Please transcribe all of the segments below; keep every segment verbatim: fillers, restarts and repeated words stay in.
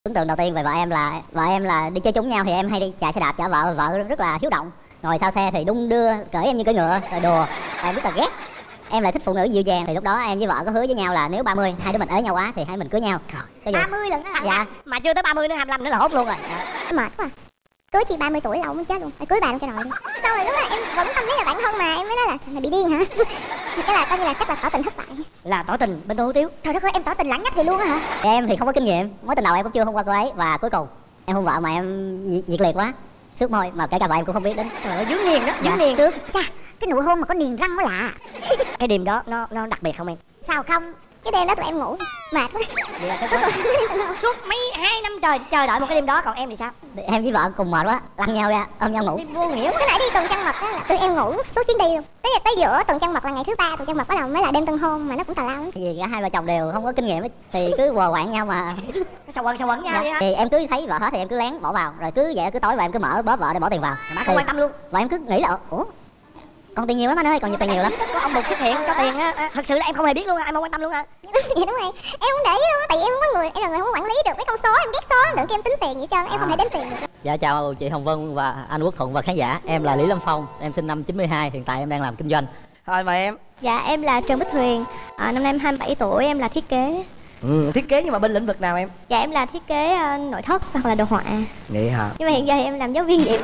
Ấn tượng đầu tiên về vợ em là vợ em là đi chơi chung nhau thì em hay đi chạy xe đạp chở vợ, vợ rất là hiếu động. Ngồi sau xe thì đung đưa, cởi em như cưỡi ngựa, rồi đùa. Em rất là ghét. Em lại thích phụ nữ dịu dàng, thì lúc đó em với vợ có hứa với nhau là nếu ba mươi hai đứa mình ới nhau quá thì hai mình cưới nhau. ba mươi lần á? Dạ. Mà chưa tới ba mươi nữa, hai mươi lăm nữa là hốt luôn rồi. Mệt quá. Cưới chị ba mươi tuổi là ông muốn chết luôn. Phải cưới bà luôn cho rồi luôn. Xong rồi lúc đó em vẫn tâm lý là bạn thân mà em mới nói là mày bị điên hả? Thì cái là coi như là chắc là tỏ tình thất bại. Là tỏ tình bên Tô Hủ Tiếu. Trời đất ơi, em tỏ tình lãng nhách vậy luôn á hả? Em thì không có kinh nghiệm, mối tình đầu em cũng chưa hôn qua cô ấy, và cuối cùng em hôn vợ mà em nhiệt, nhiệt liệt quá, xước môi mà kể cả vợ em cũng không biết đến. Trời ơi, dướng niềng đó, dướng Dạ, niềng. xước. Chà, cái nụ hôn mà có niềng răng mới lạ. Cái đêm đó nó nó đặc biệt không em? Sao không? Cái đêm đó tụi em ngủ mệt quá. Vậy là cái suốt mấy hai năm trời chờ đợi một cái đêm đó, còn em thì sao? Em với vợ cùng mệt quá, lăn nhau ra ôm nhau ngủ. Vô nghĩa. Cái nãy đi tuần trăng mật á là tụi em ngủ suốt chuyến đi luôn. Tới tới giữa tuần trăng mật là ngày thứ ba, tuần trăng mật bắt đầu mới là đêm tân hôn, mà nó cũng tào lao lắm. Vì cả hai vợ chồng đều không có kinh nghiệm ấy, thì cứ quờ quạng nhau mà. Sao quẩn sao quẩn nhau Dạ. vậy hả? Thì em cứ thấy vợ hết thì em cứ lén bỏ vào, rồi cứ vậy cứ tối và em cứ mở bóp vợ để bỏ tiền vào. Má không quan tâm luôn. Và em cứ nghĩ là ủa, còn tiền nhiều lắm anh ơi, còn nhiều tiền nhiều lắm. Có ông Bụt xuất hiện có tiền á, thật sự là em không hề biết luôn, em không quan tâm luôn hả? Dạ đúng rồi, em không để ý luôn, tại vì em không có người, em là người không có quản lý được mấy con số, em ghét số, đừng kêu em tính tiền vậy trơn, em không hề đếm tiền được. Dạ chào chị Hồng Vân và anh Quốc Thuận và khán giả. Em là Lý Lâm Phong, em sinh năm chín mươi hai, hiện tại em đang làm kinh doanh. Thôi mời em. Dạ em là Trần Bích Huyền, à, năm nay em hai mươi bảy tuổi, em là thiết kế. Ừ, thiết kế nhưng mà bên lĩnh vực nào em? Dạ em là thiết kế uh, nội thất hoặc là đồ họa. Vậy hả? Nhưng mà hiện giờ thì em làm giáo viên dạy vẽ.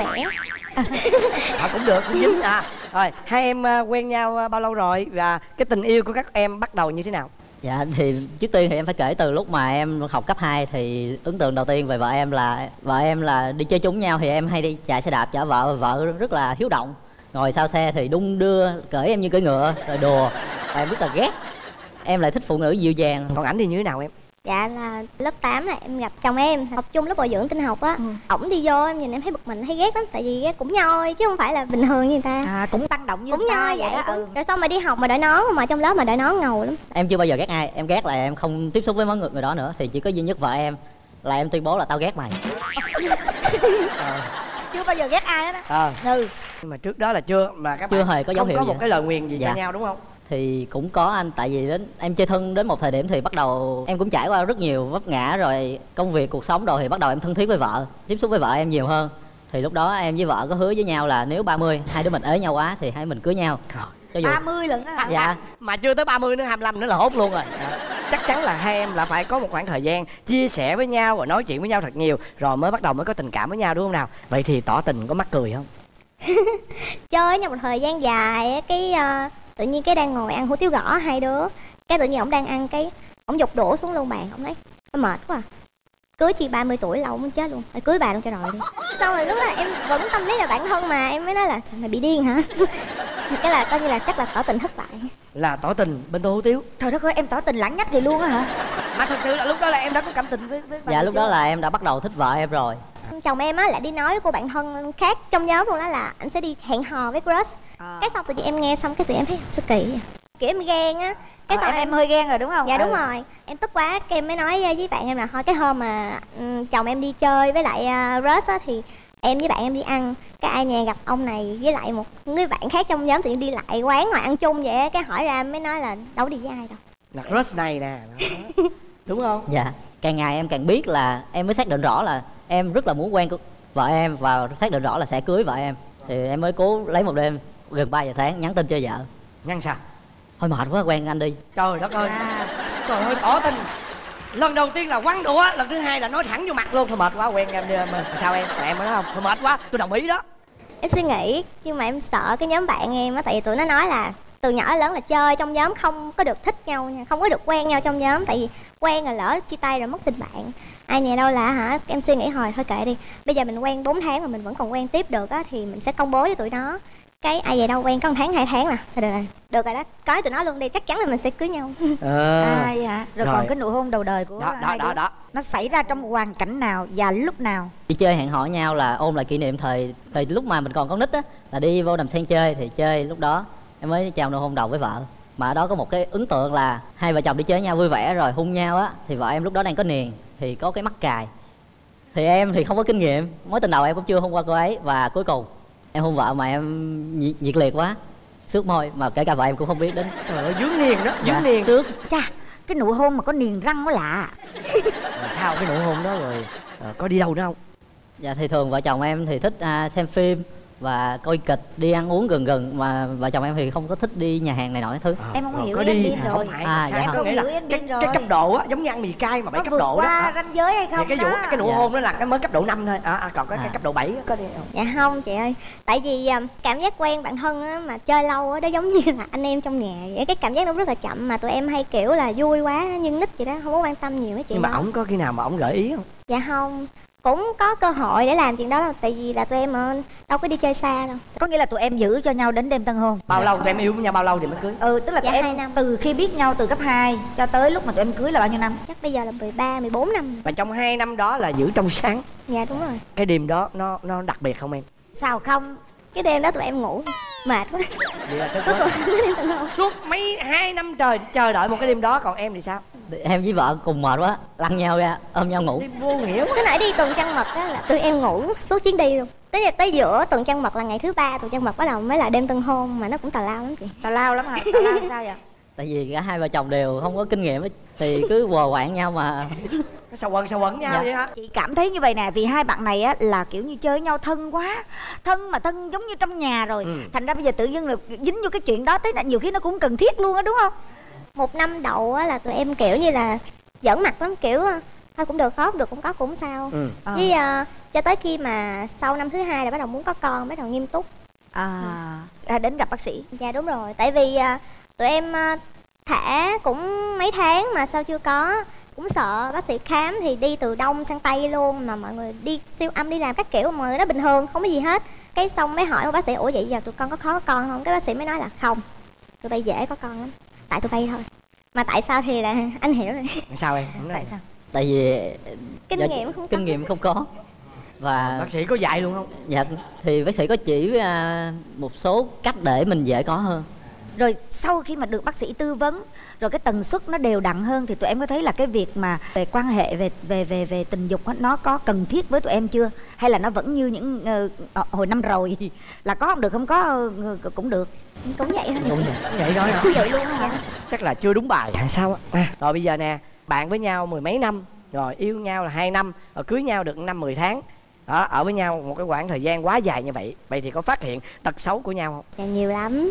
À, cũng được, cũng dính à. Rồi, hai em uh, quen nhau uh, bao lâu rồi và cái tình yêu của các em bắt đầu như thế nào? Dạ thì trước tiên thì em phải kể từ lúc mà em học cấp hai thì ấn tượng đầu tiên về vợ em là vợ em là đi chơi chung nhau thì em hay đi chạy xe đạp chở vợ, vợ rất là hiếu động. Ngồi sau xe thì đung đưa, cởi em như cưỡi ngựa, rồi đùa. Và em rất là ghét. Em lại thích phụ nữ dịu dàng. Còn ảnh thì như thế nào em? Dạ là lớp tám là em gặp chồng em, học chung lớp bồi dưỡng tin học á. Ừ. Ổng đi vô em nhìn em thấy bực mình, thấy ghét lắm, tại vì cũng nhoi chứ không phải là bình thường như người ta. À, cũng tăng động như cũng nhoi vậy. đó. Ừ. Rồi xong mà đi học mà đội nón, mà trong lớp mà đội nón ngầu lắm. Em chưa bao giờ ghét ai, em ghét là em không tiếp xúc với món người, người đó nữa. Thì chỉ có duy nhất vợ em là em tuyên bố là tao ghét mày. à. Chưa bao giờ ghét ai hết á. Ờ. À. Ừ. Nhưng mà trước đó là chưa mà các chưa bạn hề có dấu không hiệu có gì một đó. cái lời nguyền gì dạ. cho nhau đúng không? Thì cũng có anh, tại vì đến em chơi thân đến một thời điểm thì bắt đầu em cũng trải qua rất nhiều vấp ngã, rồi công việc cuộc sống rồi thì bắt đầu em thân thiết với vợ, tiếp xúc với vợ em nhiều hơn. Thì lúc đó em với vợ có hứa với nhau là nếu ba mươi hai đứa mình ới nhau quá thì hai mình cưới nhau. Cho dù ba mươi lần á. Dạ. Mà chưa tới ba mươi nữa, hai mươi lăm nữa là hốt luôn rồi. Chắc chắn là hai em là phải có một khoảng thời gian chia sẻ với nhau rồi nói chuyện với nhau thật nhiều rồi mới bắt đầu mới có tình cảm với nhau đúng không nào? Vậy thì tỏ tình có mắc cười không? Chơi với nhau một thời gian dài cái uh, tự nhiên cái đang ngồi ăn hủ tiếu gõ hai đứa, cái tự nhiên ổng đang ăn cái ổng giục đũa xuống luôn bàn, ổng nói mệt quá à. Cưới chị ba mươi tuổi lâu muốn chết luôn, phải cưới bà luôn cho rồi đi. Xong rồi lúc đó em vẫn tâm lý là bạn thân mà em mới nói là mày bị điên hả? Cái là coi như là chắc là tỏ tình thất bại. Là tỏ tình bên Tô Hủ Tiếu. Trời đất ơi, em tỏ tình lãng nhách vậy luôn á hả? Mà thật sự là lúc đó là em đã có cảm tình với, với dạ lúc chưa? Đó là em đã bắt đầu thích vợ em rồi. Chồng em á lại đi nói với cô bạn thân khác trong nhóm luôn đó là anh sẽ đi hẹn hò với crush. À. Cái xong tự nhiên em nghe xong cái tự em thấy sao kỳ vậy? Kiểu em ghen á. Cái à, xong em, em hơi ghen rồi đúng không? Dạ ừ. đúng rồi. Em tức quá cái em mới nói với bạn em là thôi cái hôm mà um, chồng em đi chơi với lại uh, crush á thì em với bạn em đi ăn, cái ai nhà gặp ông này với lại một người bạn khác trong nhóm tự nhiên đi lại quán ngồi ăn chung vậy, cái hỏi ra mới nói là đâu đi với ai đâu. Là crush này nè. Đúng không? Dạ. Càng ngày em càng biết là em mới xác định rõ là em rất là muốn quen vợ em và xác định rõ là sẽ cưới vợ em. Thì em mới cố lấy một đêm gần ba giờ sáng nhắn tin cho vợ. Nhắn sao? Thôi mệt quá quen anh đi. Trời đất ơi. À. Trời ơi tỏ tình. Lần đầu tiên là quăng đũa, lần thứ hai là nói thẳng vô mặt luôn. Thôi mệt quá quen em đi em. Sao em? Em nói không? Thôi mệt quá, tôi đồng ý đó. Em suy nghĩ nhưng mà em sợ cái nhóm bạn em á, tại vì tụi nó nói là từ nhỏ đến lớn là chơi trong nhóm không có được thích nhau nha, không có được quen nhau trong nhóm, tại vì quen rồi lỡ chia tay rồi mất tình bạn. Ai nhà đâu là hả, em suy nghĩ hồi thôi kệ đi, bây giờ mình quen bốn tháng mà mình vẫn còn quen tiếp được á thì mình sẽ công bố với tụi nó. Cái ai về đâu quen có một tháng hai tháng nè, được rồi được rồi đó, có tụi nó luôn đi, chắc chắn là mình sẽ cưới nhau. ờ. À dạ. Rồi, rồi còn cái nụ hôn đầu đời của đó đó hai đó, đứa, đó nó xảy ra trong hoàn cảnh nào và lúc nào? Đi chơi hẹn hò nhau là ôn lại kỷ niệm thời thời lúc mà mình còn con nít á, là đi vô Đầm Sen chơi thì chơi lúc đó em mới trao nụ hôn đầu với vợ. Mà ở đó có một cái ấn tượng là hai vợ chồng đi chơi với nhau vui vẻ rồi hôn nhau á, thì vợ em lúc đó đang có niềng thì có cái mắc cài. Thì em thì không có kinh nghiệm, mối tình đầu em cũng chưa hôn qua cô ấy, và cuối cùng em hôn vợ mà em nhiệt, nhiệt liệt quá, xước môi mà kể cả vợ em cũng không biết đến. Trời ơi dướng niềng đó, dướng dạ, niềng. Xước. Chà, cái nụ hôn mà có niềng răng mới lạ. Sao sau cái nụ hôn đó rồi à, có đi đâu nữa không? Dạ thì thường vợ chồng em thì thích à, xem phim và coi kịch, đi ăn uống gần gần, mà vợ chồng em thì không có thích đi nhà hàng này nọ cái thứ. À, Em không có hiểu có ý anh đi Biên à, rồi. không phải À, sao dạ em không. có nghĩa là Hiểu ý anh cái, Biên cái rồi. cấp độ á giống như ăn mì cay mà bảy Nó cấp vượt độ đó qua à. ranh giới hay Thì không cái vụ đó. cái nụ Dạ. hôn đó là cái mới cấp độ năm thôi à, à còn cái, cái À. cấp độ bảy có đi không? Dạ không chị ơi. Tại vì à, cảm giác quen bạn thân á, mà chơi lâu á, đó giống như là anh em trong nhà vậy. Cái cảm giác nó rất là chậm, mà tụi em hay kiểu là vui quá nhưng nít vậy đó, không có quan tâm nhiều mấy chuyện Nhưng mà đó. ổng có khi nào mà ổng gợi ý không? Dạ không, cũng có cơ hội để làm chuyện đó đâu. Tại vì là tụi em ờ, đâu có đi chơi xa đâu. Có nghĩa là tụi em giữ cho nhau đến đêm tân hôn. Bao lâu tụi em yêu với nhau bao lâu thì mới cưới? Ừ, tức là Dạ, tụi hai em năm. từ khi biết nhau từ cấp hai cho tới lúc mà tụi em cưới là bao nhiêu năm? Chắc bây giờ là mười ba, mười bốn năm. Và trong hai năm đó là giữ trong sáng. Dạ đúng rồi. Cái đêm đó nó nó đặc biệt không em? Sao không? Cái đêm đó tụi em ngủ mệt quá. Vậy là Cuối tới cùng mới đêm tân hôn. suốt mấy hai năm trời chờ đợi một cái đêm đó, còn em thì sao? Em với vợ cùng mệt quá, lăn nhau ra ôm nhau ngủ. Đêm vô nghĩa quá. Cái nãy đi tuần trăng mật á là tụi em ngủ suốt chuyến đi luôn. Tới tới giữa tuần trăng mật là ngày thứ ba tuần trăng mật bắt đầu mới là đêm tân hôn, mà nó cũng tào lao lắm chị. Tào lao lắm hả? Tào lao sao vậy? Tại vì cả hai vợ chồng đều không có kinh nghiệm ấy, thì cứ quờ quạng nhau mà. Nó sao quẩn sao quẩn nhau Dạ. vậy hả? Chị cảm thấy như vậy nè, vì hai bạn này á là kiểu như chơi với nhau thân quá, thân mà thân giống như trong nhà rồi. Ừ. Thành ra bây giờ tự dưng là dính vô cái chuyện đó, tới nhiều khi nó cũng cần thiết luôn á, đúng không? Một năm đầu á là tụi em kiểu như là giỡn mặt lắm, kiểu thôi cũng được, khó cũng được cũng có cũng sao. Ừ. Ờ. Với ờ, cho tới khi mà sau năm thứ hai là bắt đầu muốn có con, bắt đầu nghiêm túc. À, à đến gặp bác sĩ. Dạ đúng rồi, tại vì à, tụi em à, thả cũng mấy tháng mà sao chưa có, cũng sợ bác sĩ khám thì đi từ đông sang tây luôn, mà mọi người đi siêu âm đi làm các kiểu, mọi người nói bình thường không có gì hết. Cái xong mới hỏi bác sĩ ủa vậy giờ tụi con có khó có con không, cái bác sĩ mới nói là không, tụi bay dễ có con lắm, tại tụi bay thôi. Mà tại sao thì là anh hiểu rồi. Sao em? Không nói. Tại sao? Tại vì Kinh dạ, nghiệm không có. kinh nghiệm không có. Và Bác sĩ có dạy luôn không? dạ thì bác sĩ có chỉ à, một số cách để mình dễ có hơn. Rồi sau khi mà được bác sĩ tư vấn, rồi cái tần suất nó đều đặn hơn, thì tụi em có thấy là cái việc mà về quan hệ về về về về tình dục á, nó có cần thiết với tụi em chưa, hay là nó vẫn như những ờ, hồi năm rồi là có không được không có ờ, cũng được? Cũng vậy thôi. Đúng rồi. Vậy thôi hả? Cũng vậy luôn hả? Chắc là chưa đúng bài hay sao á. À, rồi bây giờ nè, bạn với nhau mười mấy năm, rồi yêu nhau là hai năm, rồi cưới nhau được năm mười tháng. Đó, ở với nhau một cái khoảng thời gian quá dài như vậy, vậy thì có phát hiện tật xấu của nhau không? Dạ nhiều lắm.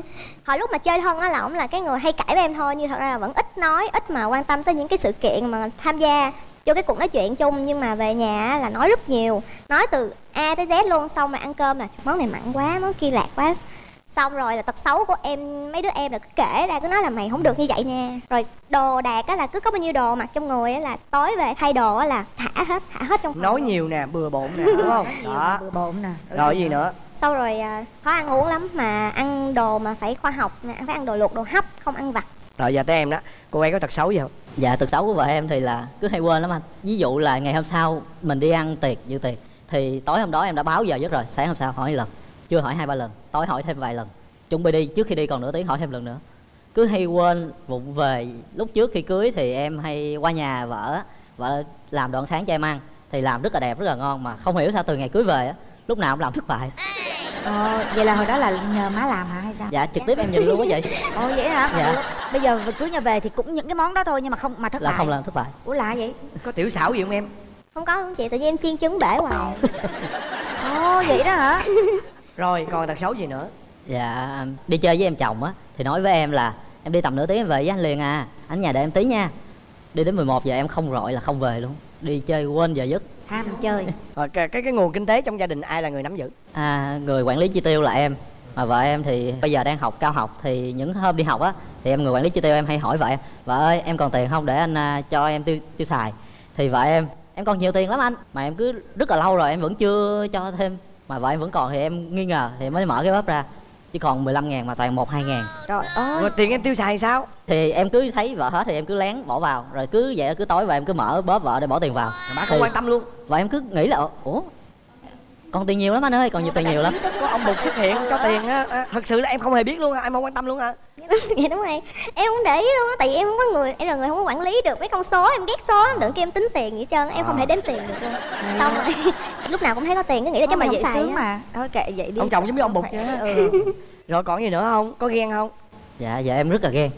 Hồi lúc mà chơi thân á là ổng là cái người hay cãi với em thôi, nhưng thật ra là vẫn ít nói, ít mà quan tâm tới những cái sự kiện mà tham gia vô cái cuộc nói chuyện chung. Nhưng mà về nhà á là nói rất nhiều, nói từ A tới Z luôn. Xong mà ăn cơm là món này mặn quá, món kia lạc quá. Xong rồi là tật xấu của em, mấy đứa em là cứ kể ra, cứ nói là mày không được như vậy nè. Rồi đồ đạc á là cứ có bao nhiêu đồ mặc trong người á là tối về thay đồ á là thả hết, thả hết trong phòng Nói luôn. nhiều nè, bừa bộn nè, đúng không? Đó. Bừa bộn nè. Rồi gì nữa? Sau rồi à, khó ăn uống lắm, mà ăn đồ mà phải khoa học nè, phải ăn đồ luộc, đồ hấp, không ăn vặt. Rồi giờ tới em đó, cô ấy có tật xấu gì không? Dạ tật xấu của vợ em thì là cứ hay quên lắm anh. Ví dụ là ngày hôm sau mình đi ăn tiệc, dự tiệc, thì tối hôm đó em đã báo giờ giấc rồi, sáng hôm sau hỏi lần, chưa hỏi hai ba lần, tối hỏi thêm vài lần, chuẩn bị đi, trước khi đi còn nửa tiếng hỏi thêm lần nữa. Cứ hay quên vụng về. Lúc trước khi cưới thì em hay qua nhà vợ, vợ làm đồ ăn sáng cho em ăn, thì làm rất là đẹp, rất là ngon, mà không hiểu sao từ ngày cưới về á, lúc nào cũng làm thất bại. Ờ, vậy là hồi đó là nhờ má làm hả hay sao? Dạ trực tiếp em nhìn luôn á chị. Ồ vậy hả? Dạ. Bây giờ cưới nhau về thì cũng những cái món đó thôi nhưng mà không mà thất Là bại. không làm thất bại. Ủa lạ vậy? Có tiểu xảo gì không em? Không có luôn chị, tự nhiên em chiên trứng bể hoài. Ồ vậy đó hả? Rồi còn tật xấu gì nữa? Dạ đi chơi với em chồng á thì nói với em là em đi tầm nửa tiếng em về với anh liền à, anh nhà đợi em tí nha. Đi đến mười một giờ em không rọi là không về luôn, đi chơi quên giờ giấc. Ham chơi. Rồi cái, cái cái nguồn kinh tế trong gia đình ai là người nắm giữ? À, người quản lý chi tiêu là em, mà vợ em thì bây giờ đang học cao học, thì những hôm đi học á thì em người quản lý chi tiêu, em hay hỏi vợ em, vợ ơi em còn tiền không để anh à, cho em tiêu tiêu xài. Thì vợ em em còn nhiều tiền lắm anh, mà em cứ rất là lâu rồi em vẫn chưa cho thêm, mà vợ em vẫn còn, thì em nghi ngờ thì mới mở cái bóp ra chỉ còn mười lăm ngàn mà toàn một hai ngàn. Trời ơi. Rồi tiền em tiêu xài sao? Thì em cứ thấy vợ hết thì em cứ lén bỏ vào, rồi cứ vậy cứ tối và em cứ mở bóp vợ để bỏ tiền vào. Bà không Thì quan tâm luôn. và em cứ nghĩ là ủa còn tiền nhiều lắm anh ơi, còn nhiều tiền nhiều lắm. Có ông Bụt xuất hiện cho tiền á, à, thật sự là em không hề biết luôn hả? Em không quan tâm luôn hả? Dạ đúng rồi, em không để ý luôn á, tại vì em không có người, em là người không có quản lý được mấy con số, em ghét số lắm, đừng kêu em tính tiền gì hết trơn, em không thể đếm tiền được luôn. Xong rồi lúc nào cũng thấy có tiền cứ nghĩ là chắc Chắc mà mình vậy không xài sướng á. mà. Thôi kệ vậy đi. Ông chồng giống như ông Bụt vậy á. Ừ. Rồi còn gì nữa không? Có ghen không? Dạ dạ em rất là ghen.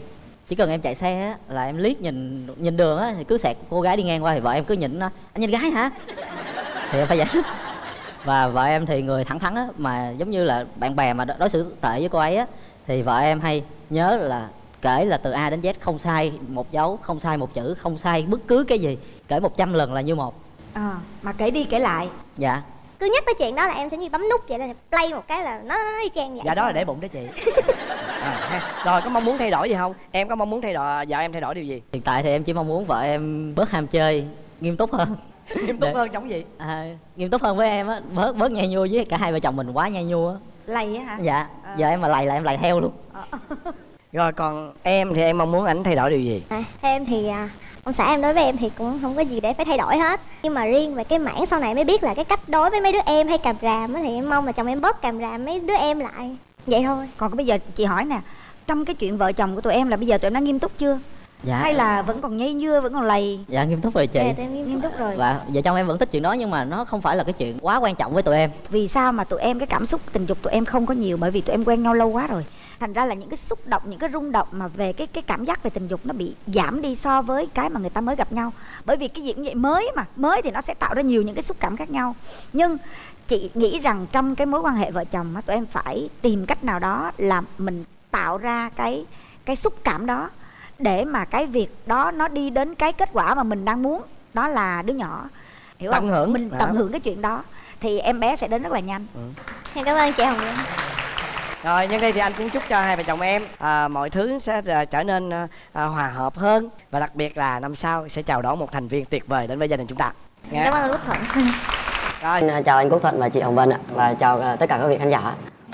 chỉ cần em chạy xe á, là em liếc nhìn nhìn đường á thì cứ xẹt cô gái đi ngang qua thì vợ em cứ nhìn nó, anh nhìn gái hả, thì em phải giải thích. Và vợ em thì người thẳng thắn á, mà giống như là bạn bè mà đối xử tệ với cô ấy á thì vợ em hay nhớ là kể là từ A đến Z không sai một dấu, không sai một chữ, không sai bất cứ cái gì, kể một trăm lần là như một. À, mà kể đi kể lại. Dạ. Cứ nhắc tới chuyện đó là em sẽ như bấm nút vậy, là play một cái là nó nó đi chang vậy. Dạ đó là để bụng đó chị. À, rồi có mong muốn thay đổi gì không? Em có mong muốn thay đổi vợ em thay đổi điều gì? Hiện tại thì em chỉ mong muốn vợ em bớt ham chơi, nghiêm túc hơn. Nghiêm túc Để... hơn giống gì? À, nghiêm túc hơn với em á, bớt bớt nhai nhua, với cả hai vợ chồng mình quá nhai nhua á. Lầy á hả? Dạ. À. Giờ em mà lầy là em lầy theo luôn. À. Rồi còn em thì em mong muốn ảnh thay đổi điều gì? À, em thì à, ông xã em đối với em thì cũng không có gì để phải thay đổi hết. Nhưng mà riêng về cái mảng sau này mới biết là cái cách đối với mấy đứa em hay càm ràm á, thì em mong là chồng em bớt càm ràm mấy đứa em lại. Vậy thôi. Còn bây giờ chị hỏi nè, trong cái chuyện vợ chồng của tụi em là bây giờ tụi em đã nghiêm túc chưa? Dạ. Hay là vẫn còn nhây nhưa, vẫn còn lầy? Dạ nghiêm túc rồi chị. Dạ, em nghiêm, Nghiêm túc rồi. Và vợ chồng em vẫn thích chuyện đó, nhưng mà nó không phải là cái chuyện quá quan trọng với tụi em. Vì sao mà tụi em cái cảm xúc tình dục tụi em không có nhiều? Bởi vì tụi em quen nhau lâu quá rồi. Thành ra là những cái xúc động, những cái rung động mà về cái cái cảm giác về tình dục nó bị giảm đi so với cái mà người ta mới gặp nhau. Bởi vì cái gì cũng vậy, mới mà, mới thì nó sẽ tạo ra nhiều những cái xúc cảm khác nhau. Nhưng chị nghĩ rằng trong cái mối quan hệ vợ chồng á, tụi em phải tìm cách nào đó là mình tạo ra cái cái xúc cảm đó, để mà cái việc đó nó đi đến cái kết quả mà mình đang muốn, đó là đứa nhỏ. Hiểu Tận không? hưởng. Mình tận hưởng cái chuyện đó thì em bé sẽ đến rất là nhanh. Ừ. Em cảm ơn chị Hồng Nhung. Rồi nhân đây thì anh cũng chúc cho hai vợ chồng em à, mọi thứ sẽ à, trở nên à, hòa hợp hơn, và đặc biệt là năm sau sẽ chào đón một thành viên tuyệt vời đến với gia đình chúng ta. Nghe. Cảm ơn anh Quốc Thuận. Rồi. Chào anh Quốc Thuận và chị Hồng Vân ạ, và chào uh, tất cả các vị khán giả.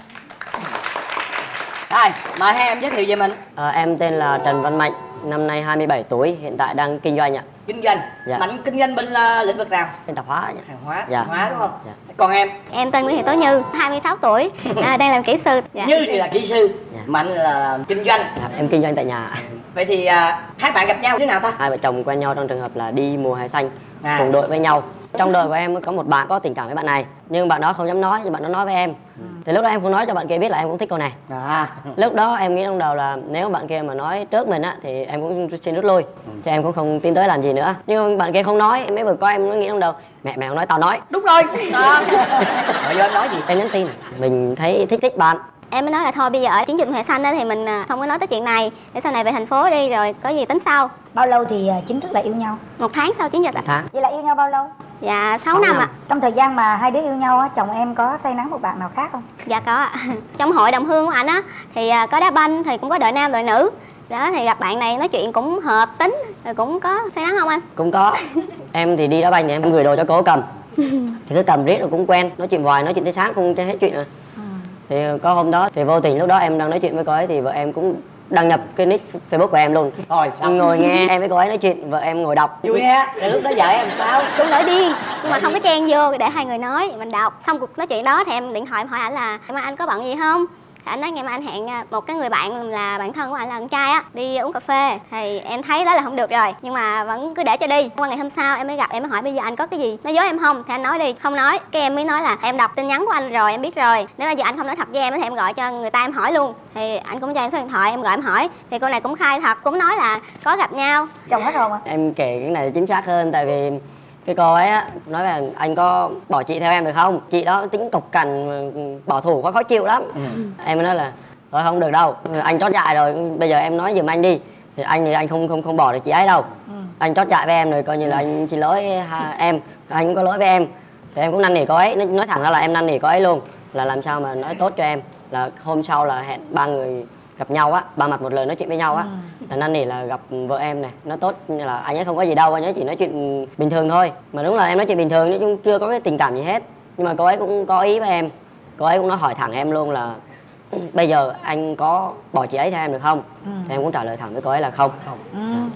Rồi, mời hai em giới thiệu về mình. À, em tên là Trần Văn Mạnh, năm nay hai mươi bảy tuổi, hiện tại đang kinh doanh ạ. Kinh doanh. Dạ. Mạnh kinh doanh bên uh, lĩnh vực nào? Bên tạp hóa ạ. Hàng hóa, Dạ. hàng hóa đúng không? Dạ. Còn em? Em tên Nguyễn Thị Tố Như, hai mươi sáu tuổi, à, đang làm kỹ sư. Dạ. Như thì là kỹ sư, Dạ. Mạnh là kinh doanh. Dạ, em kinh doanh tại nhà. Vậy thì uh, hai bạn gặp nhau thế nào ta? Hai vợ chồng quen nhau trong trường hợp là đi mùa hè xanh, À. cùng đội với nhau. Trong đời của em có một bạn có tình cảm với bạn này, nhưng bạn đó không dám nói, nhưng bạn đó nói với em. Ừ. Thì lúc đó em không nói cho bạn kia biết là em cũng thích cô này. À. Lúc đó em nghĩ trong đầu là nếu bạn kia mà nói trước mình á thì em cũng xin rút lui, ừ. thì em cũng không tin tới làm gì nữa. Nhưng bạn kia không nói, mấy bữa qua em nó nghĩ trong đầu mẹ mẹ không nói tao nói. Đúng rồi. Đó. Rồi giờ em nói gì? Em nhắn tin, mình thấy thích thích bạn. Em mới nói là thôi bây giờ ở chiến dịch mùa hè xanh đó thì mình không có nói tới chuyện này, để sau này về thành phố đi rồi có gì tính sau. Bao lâu thì chính thức là yêu nhau? Một tháng sau chiến dịch ạ. Tháng. Vậy là yêu nhau bao lâu? Dạ sáu năm ạ. Trong thời gian mà hai đứa yêu nhau á, chồng em có say nắng một bạn nào khác không? Dạ có ạ. Trong hội đồng hương của anh á thì có đá banh, thì cũng có đội nam đội nữ. Đó thì gặp bạn này nói chuyện cũng hợp tính, rồi cũng có say nắng không anh? Cũng có. Em thì đi đá banh thì em gửi đồ cho cô cầm. Thì cứ cầm riết rồi cũng quen, nói chuyện hoài, nói chuyện tới sáng không chơi hết chuyện rồi. Ừ. Thì có hôm đó thì vô tình lúc đó em đang nói chuyện với cô ấy thì vợ em cũng đăng nhập cái nick Facebook của em luôn. Rồi sao? Ngồi nghe em với cô ấy nói chuyện, vợ em ngồi đọc. Vui ha. Rồi lúc đó vợ em sao? Cũng nổi điên, nhưng mà không có chen vô để hai người nói, mình đọc. Xong cuộc nói chuyện đó thì em điện thoại em hỏi ảnh là em anh có bận gì không? Thì anh nói ngày mai anh hẹn một cái người bạn là bạn thân của anh là con trai á đi uống cà phê. Thì em thấy đó là không được rồi, nhưng mà vẫn cứ để cho đi. Qua ngày hôm sau em mới gặp, em mới hỏi bây giờ anh có cái gì nói dối em không? Thì anh nói đi, không nói. Cái em mới nói là em đọc tin nhắn của anh rồi, em biết rồi, nếu bây giờ anh không nói thật với em thì em gọi cho người ta em hỏi luôn. Thì anh cũng cho em số điện thoại, em gọi em hỏi thì cô này cũng khai thật, cũng nói là có gặp nhau. Chồng hết hồn à? Em kể cái này chính xác hơn, tại vì cái cô ấy á nói là anh có bỏ chị theo em được không? Chị đó tính cộc cằn, bảo thủ quá khó chịu lắm. Ừ. Em mới nói là thôi không được đâu, anh chót dại rồi, bây giờ em nói giùm anh đi. Thì anh thì anh không không không bỏ được chị ấy đâu. Ừ. Anh chót dại với em rồi, coi như là anh xin lỗi ha, em, anh cũng có lỗi với em. Thì em cũng năn nỉ cô ấy, nói, nói thẳng ra là em năn nỉ cô ấy luôn, là làm sao mà nói tốt cho em. Là hôm sau là hẹn ba người gặp nhau á, ba mặt một lời nói chuyện với nhau á. Ừ. Là năn nỉ là gặp vợ em này, nó tốt như là anh ấy không có gì đâu, anh ấy chỉ nói chuyện bình thường thôi. Mà đúng là em nói chuyện bình thường, nói chung chưa có cái tình cảm gì hết. Nhưng mà cô ấy cũng có ý với em, cô ấy cũng nói hỏi thẳng em luôn là bây giờ anh có bỏ chị ấy theo em được không? Ừ. Thì em cũng trả lời thẳng với cô ấy là không. Không. Ừ.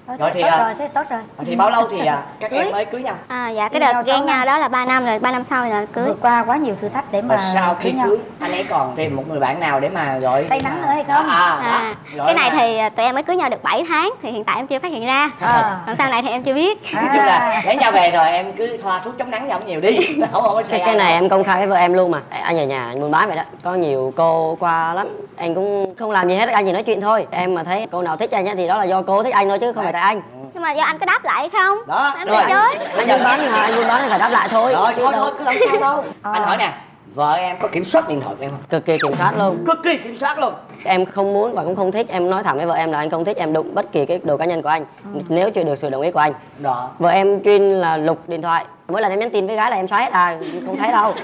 Rồi, Rồi thế thì, tốt à, rồi, thế tốt rồi. Thì bao lâu thì à, các Cưới. em mới cưới nhau? À, dạ cái Yêu nhau đợt sáu ghen nhau năm. đó là ba năm rồi, ba năm sau là cưới. Vượt qua quá nhiều thử thách để mà Và sau khi cưới nhau. cưới anh ấy còn thêm một người bạn nào để mà gọi Say nắng nữa hay không? À, À, đó. cái này Gọi thì tụi em mới cưới nhau được bảy tháng thì hiện tại em chưa phát hiện ra. À. Còn sau này thì em chưa biết. là- nói chung là lấy nhau về rồi em cứ thoa thuốc chống nắng cho ông nhiều đi. Không không có say cái ai này đâu. em công khai với vợ em luôn mà. Anh ở nhà anh buôn bán vậy đó, có nhiều cô qua lắm, anh cũng không làm gì hết, anh chỉ nói chuyện thôi. Em mà thấy cô nào thích anh á thì đó là do cô thích anh thôi chứ không phải tại anh. Nhưng mà do anh có đáp lại hay không? Đó, Anh rồi. từ chối. Anh buôn bán mà, anh buôn bán anh phải đáp lại thôi. Rồi Chứ thôi đâu- thôi cứ làm sao đâu. À. Anh hỏi nè, vợ em có kiểm soát điện thoại của em không? Cực kỳ kiểm soát luôn. Cực kỳ kiểm soát luôn. Em không muốn và cũng không thích, em nói thẳng với vợ em là anh không thích em đụng bất kỳ cái đồ cá nhân của anh nếu chưa được sự đồng ý của anh. Đó. Vợ em chuyên là lục điện thoại, mỗi lần em nhắn tin với gái là em xóa hết à, không thấy đâu.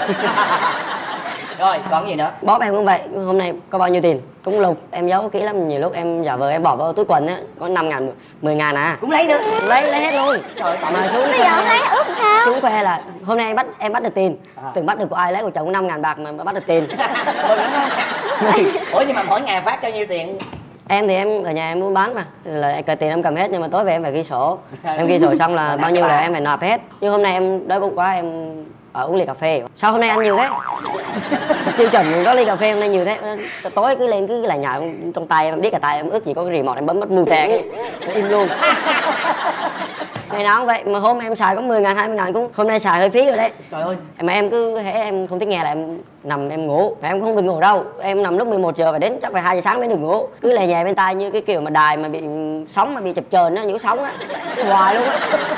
Rồi còn gì nữa? Bóp em cũng vậy, hôm nay có bao nhiêu tiền cũng lục, em giấu kỹ lắm, nhiều lúc em giả vờ em bỏ vào túi quần á có năm ngàn, mười ngàn à, Cũng lấy nữa. lấy lấy hết luôn. Mà xuống Bây giờ không lấy ướp làm sao? xuống khoe là hôm nay em bắt em bắt được tiền, À. từng bắt được của ai lấy của chồng năm ngàn bạc mà bắt được tiền. Mừng lắm không? Ủa nhưng mà mỗi ngày phát bao nhiêu tiền? Em thì em ở nhà em muốn bán mà là cái tiền em cầm hết, nhưng mà tối về em phải ghi sổ, em ghi sổ xong là bao nhiêu là em phải nộp hết. Nhưng hôm nay em đói bụng quá em ở uống ly cà phê, sao hôm nay ăn nhiều thế? Tiêu chuẩn có ly cà phê hôm nay nhiều thế, tối cứ lên cứ là nhả trong tay em biết cả tay em ướt gì có cái remote em bấm mất mù tè cái im luôn. Ngày nào cũng vậy, mà hôm em xài có mười ngàn, hai mươi ngàn cũng hôm nay xài hơi phí rồi đấy. Trời ơi. Mà em cứ hễ em không thích nghe là em nằm em ngủ, mà em không được ngủ đâu, em nằm lúc mười một giờ phải đến chắc phải hai giờ sáng mới được ngủ, cứ lè nhè bên tai như cái kiểu mà đài mà bị sóng mà bị chập chờn á, những sóng á, cứ hoài luôn á.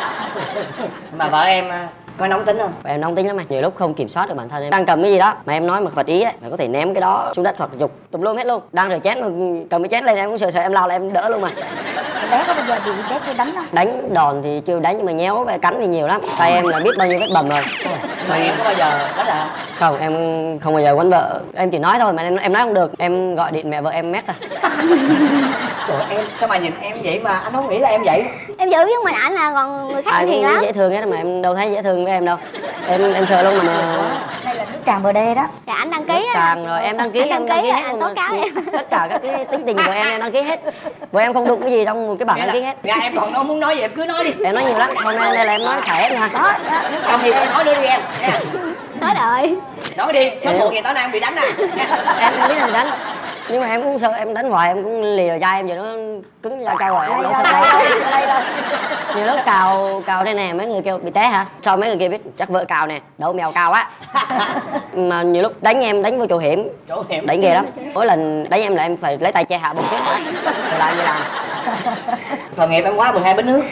Mà vợ em à, có nóng tính không? Em nóng tính lắm, mà nhiều lúc không kiểm soát được bản thân em, đang cầm cái gì đó mà em nói mà phật ý đấy, mày có thể ném cái đó xuống đất hoặc dục tùm lum hết luôn, đang rửa chén mà cầm cái chén lên em cũng sợ sợ em lao là em đỡ luôn mà. Bé có bao giờ bị bé kia đánh không? Đánh đòn thì chưa đánh nhưng mà nhéo và cắn thì nhiều lắm, tay em là biết bao nhiêu vết bầm rồi. Mà em có bao giờ đó là Không, em không bao giờ quánh vợ, em chỉ nói thôi mà em em nói không được, em gọi điện mẹ vợ em mét à. trời ơi, em sao mà nhìn em vậy mà anh không nghĩ là em vậy? Em giữ với mình ảnh là còn người khác Ai hiền cũng lắm. dễ thương hết mà em đâu thấy dễ thương với em đâu, em em sợ luôn mà, mà... Đây là nước tràn bờ đê đó. Dạ anh đăng ký á. Càng rồi em đăng ký Anh em đăng ký là hết anh luôn tố mà. cáo em. Tất cả các cái tính tình của em em đăng ký hết, vợ em không đụng cái gì trong một cái bản Nghĩa đăng ký là, hết. dạ em còn không muốn nói gì em cứ nói đi. Em nói nhiều lắm, hôm nay đây là em nói xài hết nha. Đó, đó, Còn gì em nói nữa đi em nha. Nói đợi. Nói đi, số một ngày tối nay em bị đánh à. Em không biết là đánh, nhưng mà em cũng sợ em đánh hoài em cũng lì vào dai em giờ nó cứng da trâu rồi em đây đâu rồi, sợ đây đánh. rồi, đây rồi. Nhiều lúc cào cào đây nè, mấy người kêu bị té hả, sao mấy người kia biết chắc vợ cào nè, đậu mèo cào á. Mà nhiều lúc đánh em đánh vô chỗ hiểm, Chỗ hiểm. đánh ghê lắm, mỗi lần đánh em là em phải lấy tay che hạ bụng chết rồi làm gì làm. Tội nghiệp em quá mười hai bánh nước.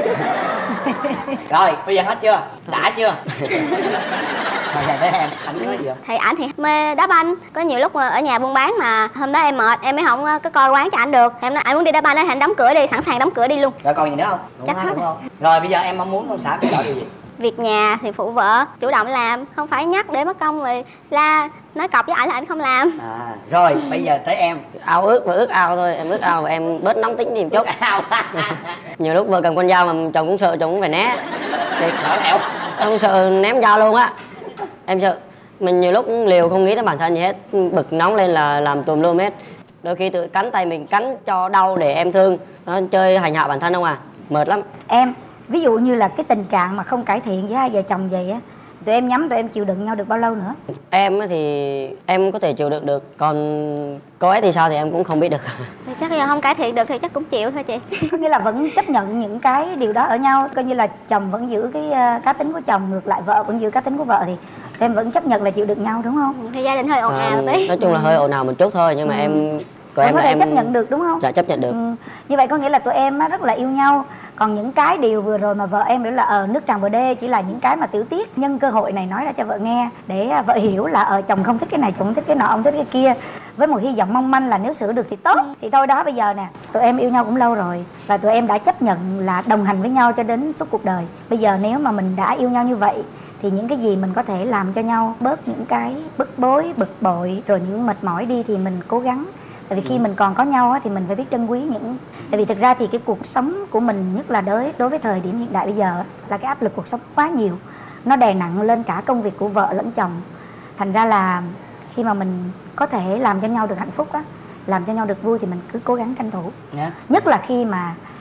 Rồi bây giờ hết chưa? Đã chưa? Rồi giờ tới em, anh nói gì không? Thì ảnh thì mê đá banh, có nhiều lúc mà ở nhà buôn bán mà hôm đó em mệt em mới không có coi quán cho anh được, em nói anh muốn đi đá banh thì anh đóng cửa đi, sẵn sàng đóng cửa đi luôn. Rồi còn gì nữa không? Đúng Chắc hay hết đúng không? Rồi bây giờ em mong muốn ông xã thay đổi điều gì? Việc nhà thì phụ vợ chủ động làm, không phải nhắc để mất công rồi la nói cọc với ảnh là ảnh không làm. À, rồi bây giờ tới em. Ao ước và ước ao thôi, em ước ao và em bớt nóng tính đi một chút. Ao. Nhiều lúc vợ cầm con dao mà chồng cũng sợ, chồng cũng phải né. Thì Sợ thẹo. em sợ ném dao luôn á, em sợ. Mình nhiều lúc liều không nghĩ đến bản thân gì hết, bực nóng lên là làm tùm lum hết. Đôi khi tự cắn tay mình, cắn cho đau để em thương, nó chơi hành hạ bản thân không à, mệt lắm. Em, ví dụ như là cái tình trạng mà không cải thiện với hai vợ chồng vậy á, tụi em nhắm tụi em chịu đựng nhau được bao lâu nữa? Em á thì em có thể chịu đựng được, còn cô ấy thì sao thì em cũng không biết được. Thì chắc giờ không cải thiện được thì chắc cũng chịu thôi chị. Có nghĩa là vẫn chấp nhận những cái điều đó ở nhau, coi như là chồng vẫn giữ cái uh, cá tính của chồng, ngược lại vợ vẫn giữ cá tính của vợ, thì tụi em vẫn chấp nhận là chịu đựng nhau đúng không? Thì gia đình hơi ồn À, ào tí. nói chung là hơi ồn ào một chút thôi, nhưng mà Ừ. em của Vẫn em có là thể em chấp nhận được đúng không? Dạ chấp nhận được. Ừ. Như vậy có nghĩa là tụi em á, rất là yêu nhau. Còn những cái điều vừa rồi mà vợ em biểu là ờ nước tràn bờ đê chỉ là những cái mà tiểu tiết, nhân cơ hội này nói ra cho vợ nghe để vợ hiểu là ờ chồng không thích cái này, chồng không thích cái nọ, ông thích cái kia, với một hy vọng mong manh là nếu sửa được thì tốt. Thì thôi đó, bây giờ nè, tụi em yêu nhau cũng lâu rồi và tụi em đã chấp nhận là đồng hành với nhau cho đến suốt cuộc đời. Bây giờ nếu mà mình đã yêu nhau như vậy thì những cái gì mình có thể làm cho nhau bớt những cái bức bối, bực bội rồi những mệt mỏi đi thì mình cố gắng. Tại vì khi mình còn có nhau á, thì mình phải biết trân quý những... Tại vì thực ra thì cái cuộc sống của mình, nhất là đối, đối với thời điểm hiện đại bây giờ là cái áp lực cuộc sống quá nhiều. Nó đè nặng lên cả công việc của vợ lẫn chồng. Thành ra là khi mà mình có thể làm cho nhau được hạnh phúc á, làm cho nhau được vui thì mình cứ cố gắng tranh thủ. Yeah. Nhất là khi mà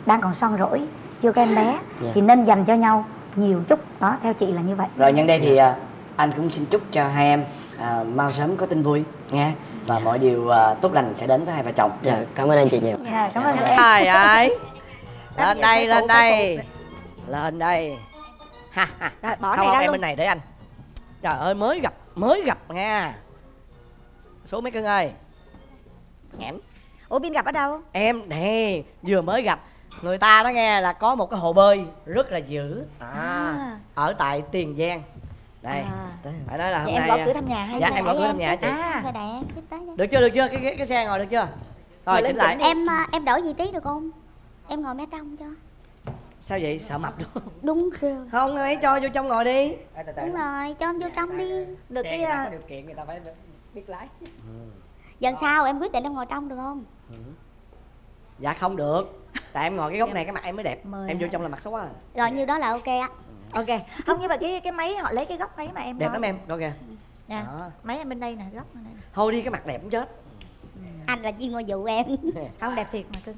đang còn son rỗi, chưa có em bé, yeah. thì nên dành cho nhau nhiều chút đó, theo chị là như vậy. Rồi nhân đây thì uh, anh cũng xin chúc cho hai em uh, mau sớm có tin vui nha, và mọi điều uh, tốt lành sẽ đến với hai vợ chồng. Dạ, cảm ơn anh chị nhiều. Dạ, cảm ơn em. Ai ơi, lên đây, lên đây, lên đây. Ha ha. Rồi, bỏ không, này không, ra em luôn. bên này để anh. Trời ơi, mới gặp, mới gặp nha. Số mấy cưng ơi. Nhảm. Ủa Bin gặp ở đâu? Em nè, vừa mới gặp. Người ta đó nghe là có một cái hồ bơi rất là dữ à, à. Ở tại Tiền Giang. Đây, à. phải nói là hôm Vậy nay em gõ cửa thăm nhà hay dạ gì? em gõ cửa thăm nhà chị. À. Được chưa, được chưa, cái cái, cái xe ngồi được chưa? Rồi chỉnh lại. Em em đổi vị trí được không? Em ngồi mé trong cho. Sao vậy, sợ mập đúng không? Đúng rồi. Không, ấy cho vô trong ngồi đi. Đúng rồi, cho em vô trong đi. Được cái có điều kiện người ta phải biết lái. Dần sau em quyết định em ngồi trong được không? Ừ. Dạ không được. Tại em ngồi cái góc này cái mặt em mới đẹp. Mời em vô trong là mặt xấu á. Rồi như đó là ok á. Ok. Không, nhưng mà cái cái máy họ lấy cái góc máy mà em đẹp nói. lắm em, coi kìa. Nè, máy em bên đây nè, góc này. Thôi đi, cái mặt đẹp cũng chết. Anh là chuyên ngôi vụ em. Không, đẹp thiệt mà cưng.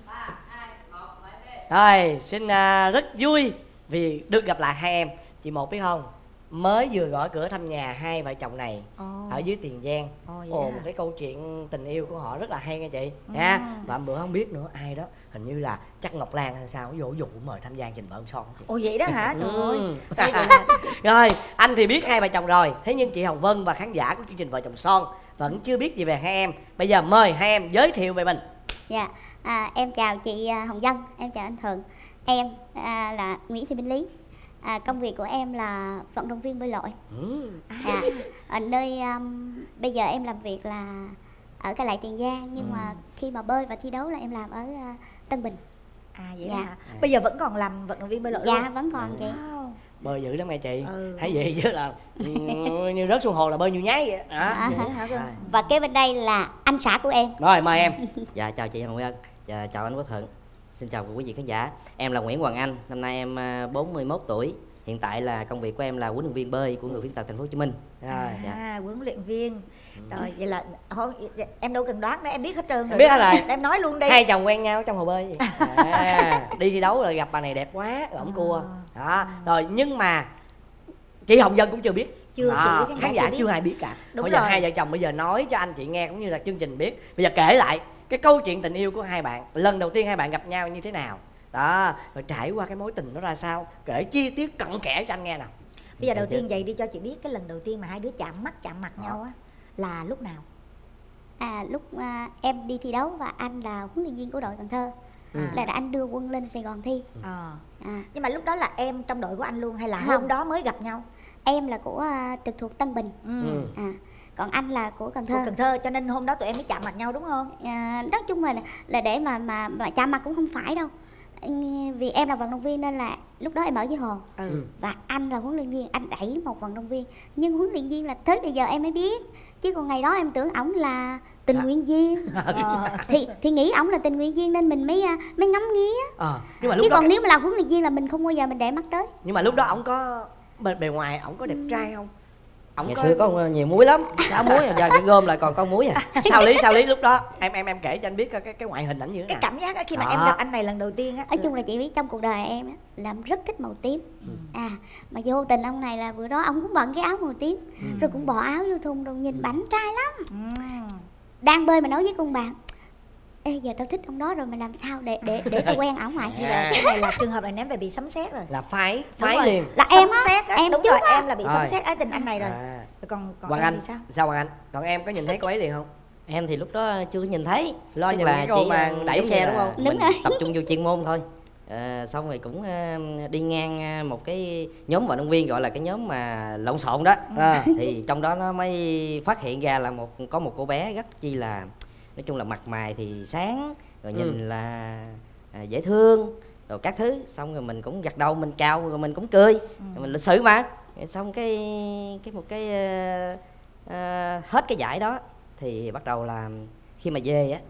Rồi, xin uh, rất vui vì được gặp lại hai em. Chị Một biết không, mới vừa gõ cửa thăm nhà hai vợ chồng này oh. ở dưới Tiền Giang. Oh, Ồ, một cái câu chuyện tình yêu của họ rất là hay nha chị nha. Mm. Và bữa không biết nữa ai đó, hình như là chắc Ngọc Lan hay sao, dỗ dụ mời tham gia trình vợ ông son chị. Ồ vậy đó hả? Trời ơi. Rồi, anh thì biết hai vợ chồng rồi. Thế nhưng chị Hồng Vân và khán giả của chương trình Vợ Chồng Son vẫn chưa biết gì về hai em. Bây giờ mời hai em giới thiệu về mình. Dạ, à, em chào chị Hồng Vân, em chào anh Thuận. Em à, là Nguyễn Thị Minh Lý. À, công việc của em là vận động viên bơi lội. Ừ. À, ở nơi um, bây giờ em làm việc là ở Cai Lậy Tiền Giang, nhưng ừ. mà khi mà bơi và thi đấu là em làm ở uh, Tân Bình. À vậy dạ. hả? Bây giờ vẫn còn làm vận động viên bơi lội dạ, luôn? Dạ vẫn còn chị. Wow. Bơi dữ lắm nghe chị. Ừ. Thấy vậy chứ là như rớt xuống hồ là bơi như nhái vậy. À. À, à. Và kế bên đây là anh xã của em. Rồi mời em. Dạ chào chị Hồng Vân. Dạ, chào anh Quốc Thuận. Xin chào quý vị khán giả. Em là Nguyễn Hoàng Anh, năm nay em bốn mươi mốt tuổi. Hiện tại là công việc của em là huấn luyện viên bơi của người khuyết tật thành phố Hồ Chí Minh. Rồi, à, dạ. huấn luyện viên. Rồi vậy là thôi em đâu cần đoán nữa, em biết hết trơn rồi. Biết hết rồi. Em nói luôn đi. Hai chồng quen nhau trong hồ bơi gì? À, đi thi đấu rồi gặp bà này đẹp quá, rồi ổng cua. Đó. Rồi nhưng mà chị Hồng Vân cũng chưa biết. Chưa, à, chị khán giả chưa ai biết cả. Đúng bây rồi. giờ hai vợ chồng bây giờ nói cho anh chị nghe cũng như là chương trình biết. Bây giờ kể lại cái câu chuyện tình yêu của hai bạn. Lần đầu tiên hai bạn gặp nhau như thế nào? Đó, rồi trải qua cái mối tình nó ra sao, kể chi tiết cặn kẽ cho anh nghe nào. Bây giờ đầu tiên vậy đi cho chị biết cái lần đầu tiên mà hai đứa chạm mắt chạm mặt nhau á là lúc nào? À lúc uh, em đi thi đấu và anh là huấn luyện viên của đội Cần Thơ. Ừ. Là, là anh đưa quân lên Sài Gòn thi. À. À. Nhưng mà lúc đó là em trong đội của anh luôn hay là không, hôm đó mới gặp nhau? Em là của uh, trực thuộc Tân Bình. Ừ. À, còn anh là của Cần Thơ. Của Cần Thơ, cho nên hôm đó tụi em mới chạm mặt nhau đúng không? À, nói chung là là để mà mà, mà chạm mặt cũng không phải đâu. Vì em là vận động viên nên là lúc đó em ở dưới hồ. Ừ. Và anh là huấn luyện viên, anh đẩy một vận động viên. Nhưng huấn luyện viên là tới bây giờ em mới biết. Chứ còn ngày đó em tưởng ổng là tình nguyện viên. ờ, thì thì nghĩ ổng là tình nguyện viên nên mình mới mới ngắm nghía. Ờ, nhưng mà lúc chứ đó còn cái... nếu mà là huấn luyện viên là mình không bao giờ mình để mắt tới. Nhưng mà lúc đó ổng có bề, bề ngoài ổng có đẹp ừ. trai không? Ổng ngày có... xưa có nhiều muối lắm, sáu muối giờ cái gom lại còn có muối à. Sao lý sao lý lúc đó em em em kể cho anh biết cái cái ngoại hình ảnh như thế cái nào? Cảm giác khi mà đó. Em gặp anh này lần đầu tiên á. Nói chung là chị biết trong cuộc đời em á là rất thích màu tím. Ừ. À mà vô tình ông này là bữa đó ông cũng bận cái áo màu tím, ừ. rồi cũng bỏ áo vô thùng rồi nhìn bảnh trai lắm. Ừ. Đang bơi mà nói với con bạn: ê giờ tao thích ông đó rồi mà làm sao để để để tao quen ổng vậy? Như là cái này là trường hợp này ném về bị sấm sét rồi. Là phái phái liền. Là em á, em đúng trước rồi, á. Em là bị sấm sét ái tình anh này rồi. À. Còn còn Hoàng em Anh thì sao? Sao Hoàng Anh? Còn em có nhìn thấy cô ấy liền không? Em thì lúc đó chưa nhìn thấy. Lo nhìn là cô mà đẩy xe đúng không? Mình tập trung vô chuyên môn thôi. À, xong rồi cũng uh, đi ngang một cái nhóm vận động viên gọi là cái nhóm mà lộn xộn đó. À. Thì trong đó nó mới phát hiện ra là một có một cô bé rất chi là, nói chung là mặt mày thì sáng, rồi nhìn ừ. là à, dễ thương rồi các thứ. Xong rồi mình cũng gật đầu mình chào rồi mình cũng cười, ừ. rồi mình lịch sự mà. Xong cái cái một cái uh, uh, hết cái giải đó thì bắt đầu là khi mà về á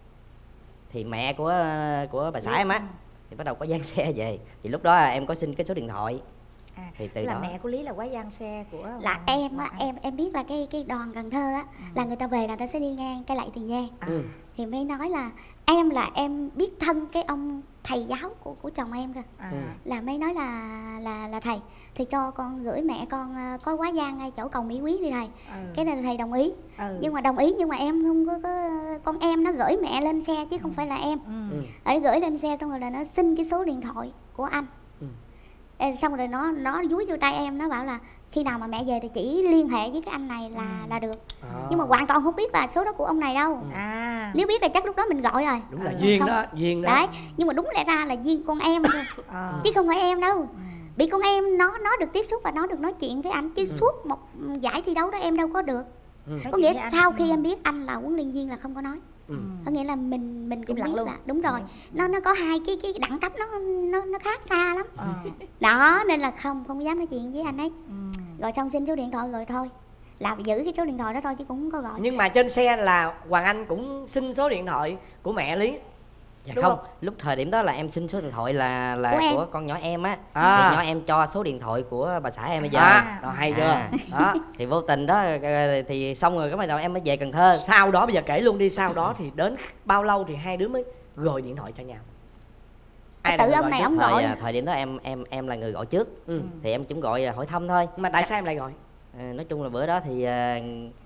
thì mẹ của của bà xã em á thì bắt đầu có dán xe về. Thì lúc đó em có xin cái số điện thoại. À, thì từ là đó mẹ của Lý là quá giang xe của là Hoàng, em á, em em biết là cái cái đoàn Cần Thơ á, ừ. là người ta về là người ta sẽ đi ngang cái Lậy Tiền Giang. À. Ừ. Thì mới nói là em là em biết thân cái ông thầy giáo của của chồng em cơ. À. Ừ. Là mới nói là là là thầy thì cho con gửi mẹ con ờ, có quá giang ngay chỗ cầu Mỹ Quý đi thầy. Ừ. Cái này là thầy đồng ý. Ừ. Nhưng mà đồng ý nhưng mà em không có, có con em nó gửi mẹ lên xe chứ không phải là em. Ừ. Ở gửi lên xe xong rồi là nó xin cái số điện thoại của anh. Ừ. Ê, xong rồi nó nó dúi vô tay em, nó bảo là khi nào mà mẹ về thì chỉ liên hệ với cái anh này là Ừ. là được. À. Nhưng mà hoàn toàn không biết là số đó của ông này đâu. À. Nếu biết là chắc lúc đó mình gọi rồi. Đúng là Ừ. duyên Không. đó, duyên đó. Đấy, nhưng mà đúng lẽ ra là duyên con em thôi. Ờ. Chứ không phải em đâu. Bị con em nó nó được tiếp xúc và nó được nói chuyện với anh chứ Ừ. suốt một giải thi đấu đó em đâu có được. Ừ. Nói Có chuyện nghĩa với anh. sau khi Ừ. em biết anh là huấn luyện viên là không có nói. Ừ. Có nghĩa là mình mình cũng Im lặng biết luôn. là đúng rồi. Ừ. Nó nó có hai cái cái đẳng cấp nó nó nó khác xa lắm. Ờ. Đó nên là không không dám nói chuyện với anh ấy. Ừ. Rồi xong xin số điện thoại rồi thôi. Là giữ cái số điện thoại đó thôi chứ cũng không có gọi. Nhưng mà trên xe là Hoàng Anh cũng xin số điện thoại của mẹ Lý. Dạ Đúng không, không? lúc thời điểm đó là em xin số điện thoại là là Của của, em. con nhỏ em á. À. Thì nhỏ em cho số điện thoại của bà xã em bây giờ. À, rồi hay chưa? À. Đó. Thì vô tình đó ờ, thì xong rồi cái bắt đầu em mới về Cần Thơ. Sau đó bây giờ kể luôn đi, sau đó thì đến bao lâu thì hai đứa mới gọi điện thoại cho nhau? Ai là Tự người ông này trước? ông Thời gọi. à, thời điểm đó em em em là người gọi trước. Ừ. Thì em cũng gọi à, hỏi thăm thôi. Mà tại sao em lại gọi? À, nói chung là bữa đó thì à,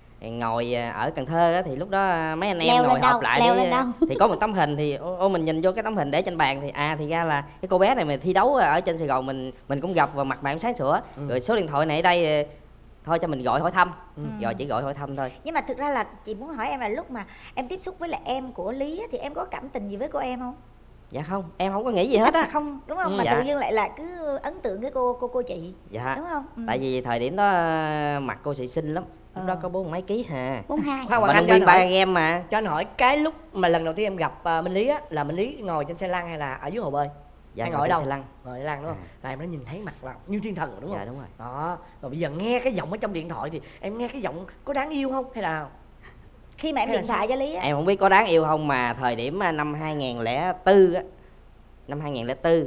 ngồi à, ở Cần Thơ á, thì lúc đó à, mấy anh em Leo ngồi lên họp đâu? lại Leo để, lên đâu? thì có một tấm hình thì ô, ô mình nhìn vô cái tấm hình để trên bàn thì à thì ra là cái cô bé này mà thi đấu ở trên Sài Gòn mình mình cũng gặp và mặt mày cũng sáng sủa. Ừ. Rồi số điện thoại này ở đây à, thôi cho mình gọi hỏi thăm. Ừ. Rồi chỉ gọi hỏi thăm thôi. Nhưng mà thực ra là chị muốn hỏi em là lúc mà em tiếp xúc với lại em của Lý á, thì em có cảm tình gì với cô em không? Dạ không, em không có nghĩ gì hết á. Không, đúng không? Ừ, Mà dạ. tự nhiên lại là cứ ấn tượng cái cô cô cô chị, Dạ. đúng không? Ừ. Tại vì thời điểm đó à, mặt cô chị xinh lắm. Lúc Ờ. đó có bốn mấy ký hà. Bốn hai. Khoan, Hoàng Vận Anh động cho anh viên ba hỏi, game mà. cho anh hỏi cái lúc mà lần đầu tiên em gặp uh, Minh Lý á, là Minh Lý ngồi trên xe lăn hay là ở dưới hồ bơi? Dạ Hay ngồi ngồi trên đâu? xe lăn. Ngồi xe lăn đúng không? Là em đã nhìn thấy mặt là như thiên thần rồi đúng không? Dạ đúng rồi. Đó. Rồi bây giờ nghe cái giọng ở trong điện thoại thì em nghe cái giọng có đáng yêu không hay là Khi mà em Hay là điện thoại cho Lý á, Em không biết có đáng yêu không mà thời điểm à, năm hai nghìn lẻ bốn á, năm hai nghìn lẻ bốn,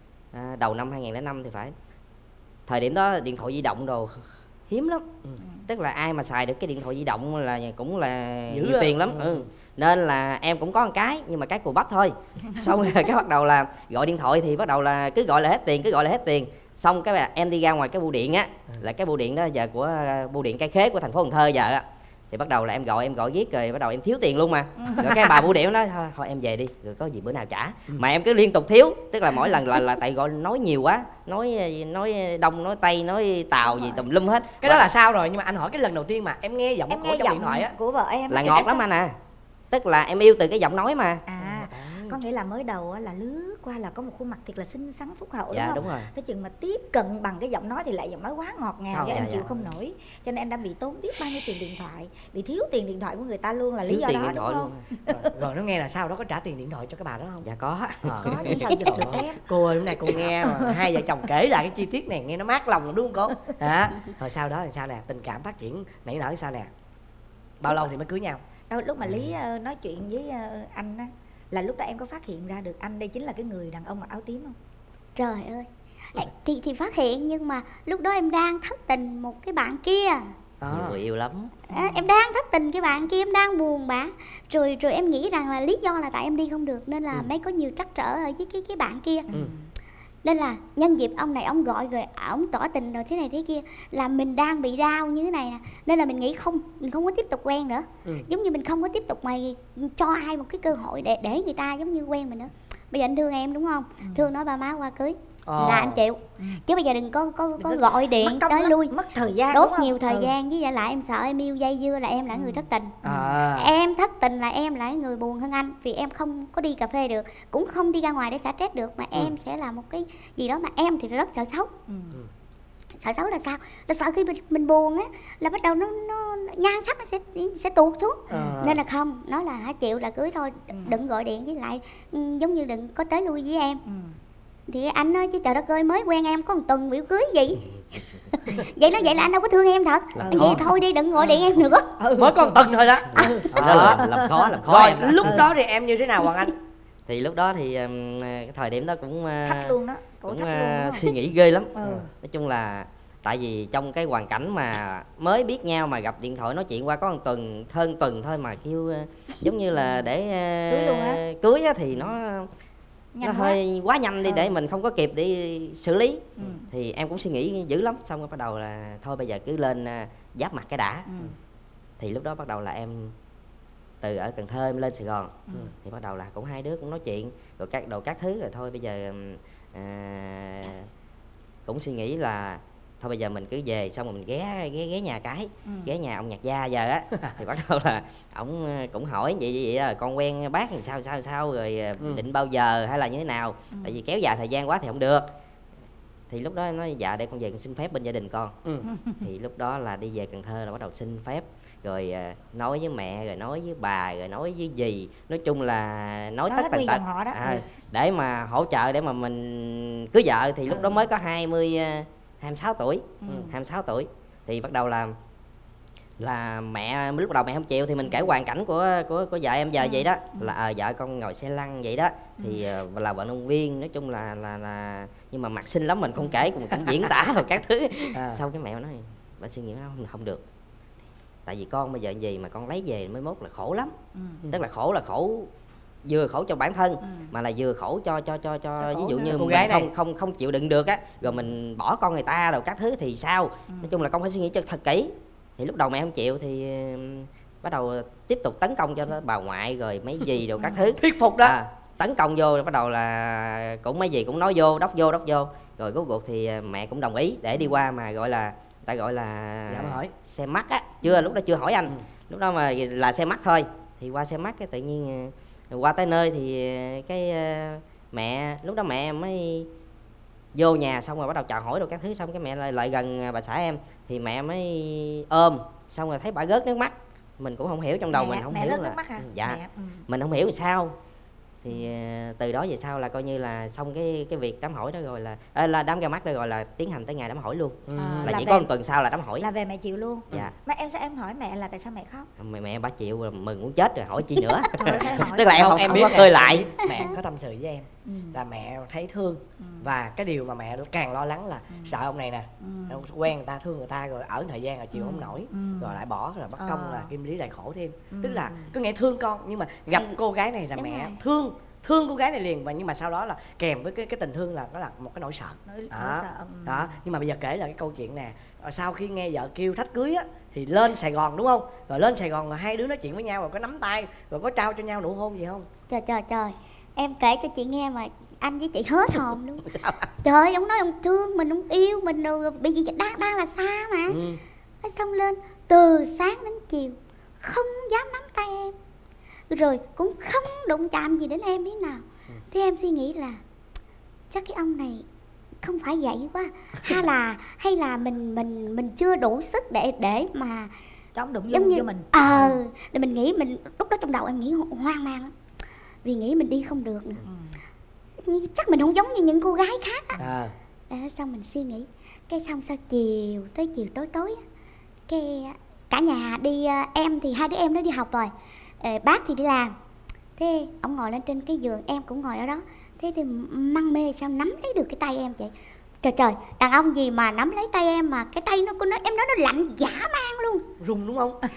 à, đầu năm hai nghìn lẻ năm thì phải. Thời điểm đó điện thoại di động đồ hiếm lắm. Ừ. Tức là ai mà xài được cái điện thoại di động là cũng là Dữ nhiều à. tiền lắm. Ừ. Ừ. Nên là em cũng có một cái nhưng mà cái cùi bắp thôi. Xong rồi cái bắt đầu là gọi điện thoại thì bắt đầu là cứ gọi là hết tiền, cứ gọi là hết tiền. Xong cái bà- em đi ra ngoài cái bưu điện á, là cái bưu điện đó giờ của à, bưu điện Cái Khế của thành phố Cần Thơ giờ á. Thì bắt đầu là em gọi em gọi viết rồi bắt đầu em thiếu tiền luôn mà. Rồi cái bà bưu điện nói thôi, thôi em về đi, rồi có gì bữa nào trả. Mà em cứ liên tục thiếu, tức là mỗi lần là là tại gọi nói nhiều quá, nói nói đông nói tây nói tàu gì tùm lum hết. cái đó là sao rồi? Nhưng mà anh hỏi cái lần đầu tiên mà em nghe giọng em của nghe trong giọng điện thoại á. của vợ em là á, ngọt em lắm có- anh à. Tức là em yêu từ cái giọng nói mà. À, có nghĩa là mới đầu á, là lướt qua là có một khuôn mặt thiệt là xinh xắn phúc hậu, Dạ đúng không? đúng rồi. Thế chừng mà tiếp cận bằng cái giọng nói thì lại giọng nói quá ngọt ngào Không, cho dạ, em chịu dạ. không nổi, cho nên em đã bị tốn biết bao nhiêu tiền điện thoại, bị thiếu tiền điện thoại của người ta luôn là lý Thiếu do tiền đó, điện đúng thoại không? luôn. Rồi, rồi nó nghe là sao đó có trả tiền điện thoại cho cái bà đó không? Dạ có. Ờ. Có nhưng sao giúp được em? Cô ơi, hôm nay cô nghe mà hai vợ chồng kể lại cái chi tiết này nghe nó mát lòng đúng không cô? Hả? Rồi sau đó thì sao nè? Tình cảm phát triển nảy nở sao nè? Bao lâu thì mới cưới nhau? Đâu, lúc mà Lý ờ, nói chuyện với ờ, anh á, là lúc đó em có phát hiện ra được anh đây chính là cái người đàn ông mặc áo tím không? Trời ơi. Thì thì phát hiện nhưng mà lúc đó em đang thất tình một cái bạn kia. Ờ. Nhiều người yêu lắm. À, em đang thất tình cái bạn kia, em đang buồn bã. Rồi rồi em nghĩ rằng là lý do là tại em đi không được nên là Ừ. mới có nhiều trắc trở ở với cái cái bạn kia. Ừ. Nên là nhân dịp ông này ông gọi rồi ông tỏ tình rồi thế này thế kia là mình đang bị đau như thế này nè, nên là mình nghĩ không mình không có tiếp tục quen nữa. Ừ. Giống như mình không có tiếp tục mày cho ai một cái cơ hội để để người ta giống như quen mình nữa. Bây giờ anh thương em đúng không? Thương nói ba má qua cưới Ờ. là anh chịu. Chứ bây giờ đừng có có, có Đừng gọi mất điện công tới lắm, lui mất thời gian, đốt đúng không? nhiều thời Ừ. gian, với lại lại em sợ em yêu dây dưa là em là người thất tình. À. Em thất tình là em là người buồn hơn anh, vì em không có đi cà phê được, cũng không đi ra ngoài để xả stress được, mà em sẽ là một cái gì đó mà em thì rất sợ xấu. Ừ. Sợ xấu là sao? Là sợ khi mình, mình buồn á là bắt đầu nó nó nhan sắc nó sẽ sẽ tuột xuống. À. Nên là không, nói là hả chịu là cưới thôi, Ừ. đừng gọi điện với lại ừ, giống như đừng có tới lui với em. Ừ. Thì anh nói chứ trời đất ơi, mới quen em có một tuần biểu cưới gì. Vậy nói vậy là anh đâu có thương em thật. Là Vậy khó. thôi đi, đừng gọi điện em nữa. Mới có một tuần thôi đó. Đó là làm khó làm khó Rồi em đó. lúc đó thì em như thế nào Hoàng Anh? Thì lúc đó thì um, cái thời điểm đó cũng uh, Thách luôn đó, cổ cũng thách uh, luôn đúng không? suy nghĩ ghê lắm. Ừ. Nói chung là tại vì trong cái hoàn cảnh mà mới biết nhau mà gặp điện thoại nói chuyện qua có một tuần hơn tuần thôi mà kêu uh, giống như là để uh, Cưới luôn á. cưới á thì nó Nhanh nó quá. hơi quá nhanh đi Ừ. để mình không có kịp để xử lý. Ừ. Thì em cũng suy nghĩ dữ lắm, xong rồi bắt đầu là thôi bây giờ cứ lên à, giáp mặt cái đã. Ừ. Thì lúc đó bắt đầu là em từ ở Cần Thơ em lên Sài Gòn. Ừ. Thì bắt đầu là cũng hai đứa cũng nói chuyện rồi các đồ các thứ, rồi thôi bây giờ à, cũng suy nghĩ là thôi bây giờ mình cứ về xong rồi mình ghé ghé ghé nhà cái Ừ. ghé nhà ông nhạc gia giờ á. Thì bắt đầu là ổng cũng hỏi vậy vậy, vậy con quen bác thì sao sao sao rồi Ừ. định bao giờ hay là như thế nào. Ừ. Tại vì kéo dài thời gian quá thì không được. Thì lúc đó em nói dạ để con về con xin phép bên gia đình con. Ừ. Thì lúc đó là đi về Cần Thơ là bắt đầu xin phép, rồi à, nói với mẹ, rồi nói với bà, rồi nói với dì, nói chung là nói Nói tất hết tần nguyên tật dòng họ đó. à, Ừ. để mà hỗ trợ để mà mình cưới vợ. Thì lúc Ừ. đó mới có hai mươi à, hai mươi sáu tuổi. Ừ. hai mươi sáu tuổi thì bắt đầu là là mẹ lúc đầu mẹ không chịu thì mình kể hoàn cảnh của của của vợ em giờ Ừ. vậy đó, là à, vợ con ngồi xe lăn vậy đó, thì à, là vận động viên, nói chung là là là nhưng mà mặt xinh lắm, mình không kể cũng, cũng diễn tả rồi các thứ. À. Sau cái mẹ nói bà suy nghĩ nó không, không được, tại vì con bây giờ gì mà con lấy về mới mốt là khổ lắm. Ừ. Tức là khổ là khổ vừa khổ cho bản thân, Ừ. mà là vừa khổ cho cho cho cho, Cho ví khổ dụ nữa. như Cô mình gái này. không không không chịu đựng được á, rồi mình bỏ con người ta rồi các thứ thì sao. Ừ. Nói chung là con phải suy nghĩ cho thật kỹ. Thì lúc đầu mẹ không chịu thì um, bắt đầu tiếp tục tấn công cho bà ngoại rồi mấy gì rồi các thứ. Thuyết phục đó. À, tấn công vô rồi bắt đầu là cũng mấy gì cũng nói vô, đốc vô đốc vô, rồi rốt cuộc thì mẹ cũng đồng ý để đi qua mà gọi là ta gọi là Dạ, hỏi. xem mắt á, chưa lúc đó chưa hỏi anh. Ừ. Lúc đó mà là xem mắt thôi. Thì qua xem mắt cái tự nhiên uh, qua tới nơi thì uh, cái uh, mẹ lúc đó mẹ em mới vô nhà, xong rồi bắt đầu chào hỏi rồi các thứ, xong cái mẹ lại, lại gần bà xã em thì mẹ mới ôm, xong rồi thấy bà rớt nước mắt. Mình cũng không hiểu, trong đầu Mẹ- mình không mẹ hiểu rớt là nước mắt hả? dạ Mẹ, ừ. mình không hiểu sao. Thì uh, từ đó về sau là coi như là xong cái cái việc đám hỏi đó rồi là à, là đám ra mắt đó rồi là tiến hành tới ngày đám hỏi luôn. Ừ. À, Là là chỉ về- có một tuần sau là đám hỏi. Là về mẹ chịu luôn. Dạ. Mà em sao em hỏi mẹ là tại sao mẹ khóc? mẹ mẹ bà chịu rồi, mừng muốn chết rồi, hỏi chi nữa. Thôi, thế hỏi. Tức là em không, em không biết có nè, khơi lại. mẹ có tâm sự với em Ừ. là mẹ thấy thương, Ừ. và cái điều mà mẹ càng lo lắng là Ừ. sợ ông này nè, Ừ. ông quen người ta, thương người ta rồi ở thời gian rồi chịu Ừ. không nổi, Ừ. rồi lại bỏ, rồi mất công Ờ. là Kim Lý lại khổ thêm. Ừ. Tức là có nghĩa thương con nhưng mà gặp Ừ. cô gái này là Đúng mẹ rồi. thương thương cô gái này liền, và nhưng mà sau đó là kèm với cái cái tình thương là nó là một cái nỗi sợ. Nỗi- nỗi đó, sợ, ừ. đó. Nhưng mà bây giờ kể là cái câu chuyện nè, ờ, sau khi nghe vợ kêu thách cưới á thì lên Sài Gòn đúng không, rồi lên Sài Gòn rồi hai đứa nói chuyện với nhau, rồi có nắm tay, rồi có trao cho nhau nụ hôn gì không? Trời trời trời, em kể cho chị nghe mà anh với chị hết hồn luôn. Sao? Trời ơi, ông nói ông thương mình, ông yêu mình rồi, bị gì đang đang là xa mà. Ừ. Thế xong lên từ sáng đến chiều không dám nắm tay em, rồi cũng không đụng chạm gì đến em biết nào. Thế em suy nghĩ là chắc cái ông này không phải vậy quá, hay là hay là mình mình mình chưa đủ sức để để mà Chống đụng vô, giống như vô mình. ờ để mình nghĩ mình lúc đó trong đầu em nghĩ ho- hoang mang lắm, vì nghĩ mình đi không được nữa. Ừ. Chắc mình không giống như những cô gái khác á. À. Đó, xong mình suy nghĩ cái xong sau chiều tới chiều tối tối á, cái cả nhà đi, à, em thì hai đứa em nó đi học rồi, ờ, bác thì đi làm. Thế ông ngồi lên trên cái giường, em cũng ngồi ở đó. Thế thì măng mê sao nắm lấy được cái tay em vậy. Trời trời, đàn ông gì mà nắm lấy tay em mà cái tay nó, nó em nói nó lạnh dã man luôn. Rung đúng không?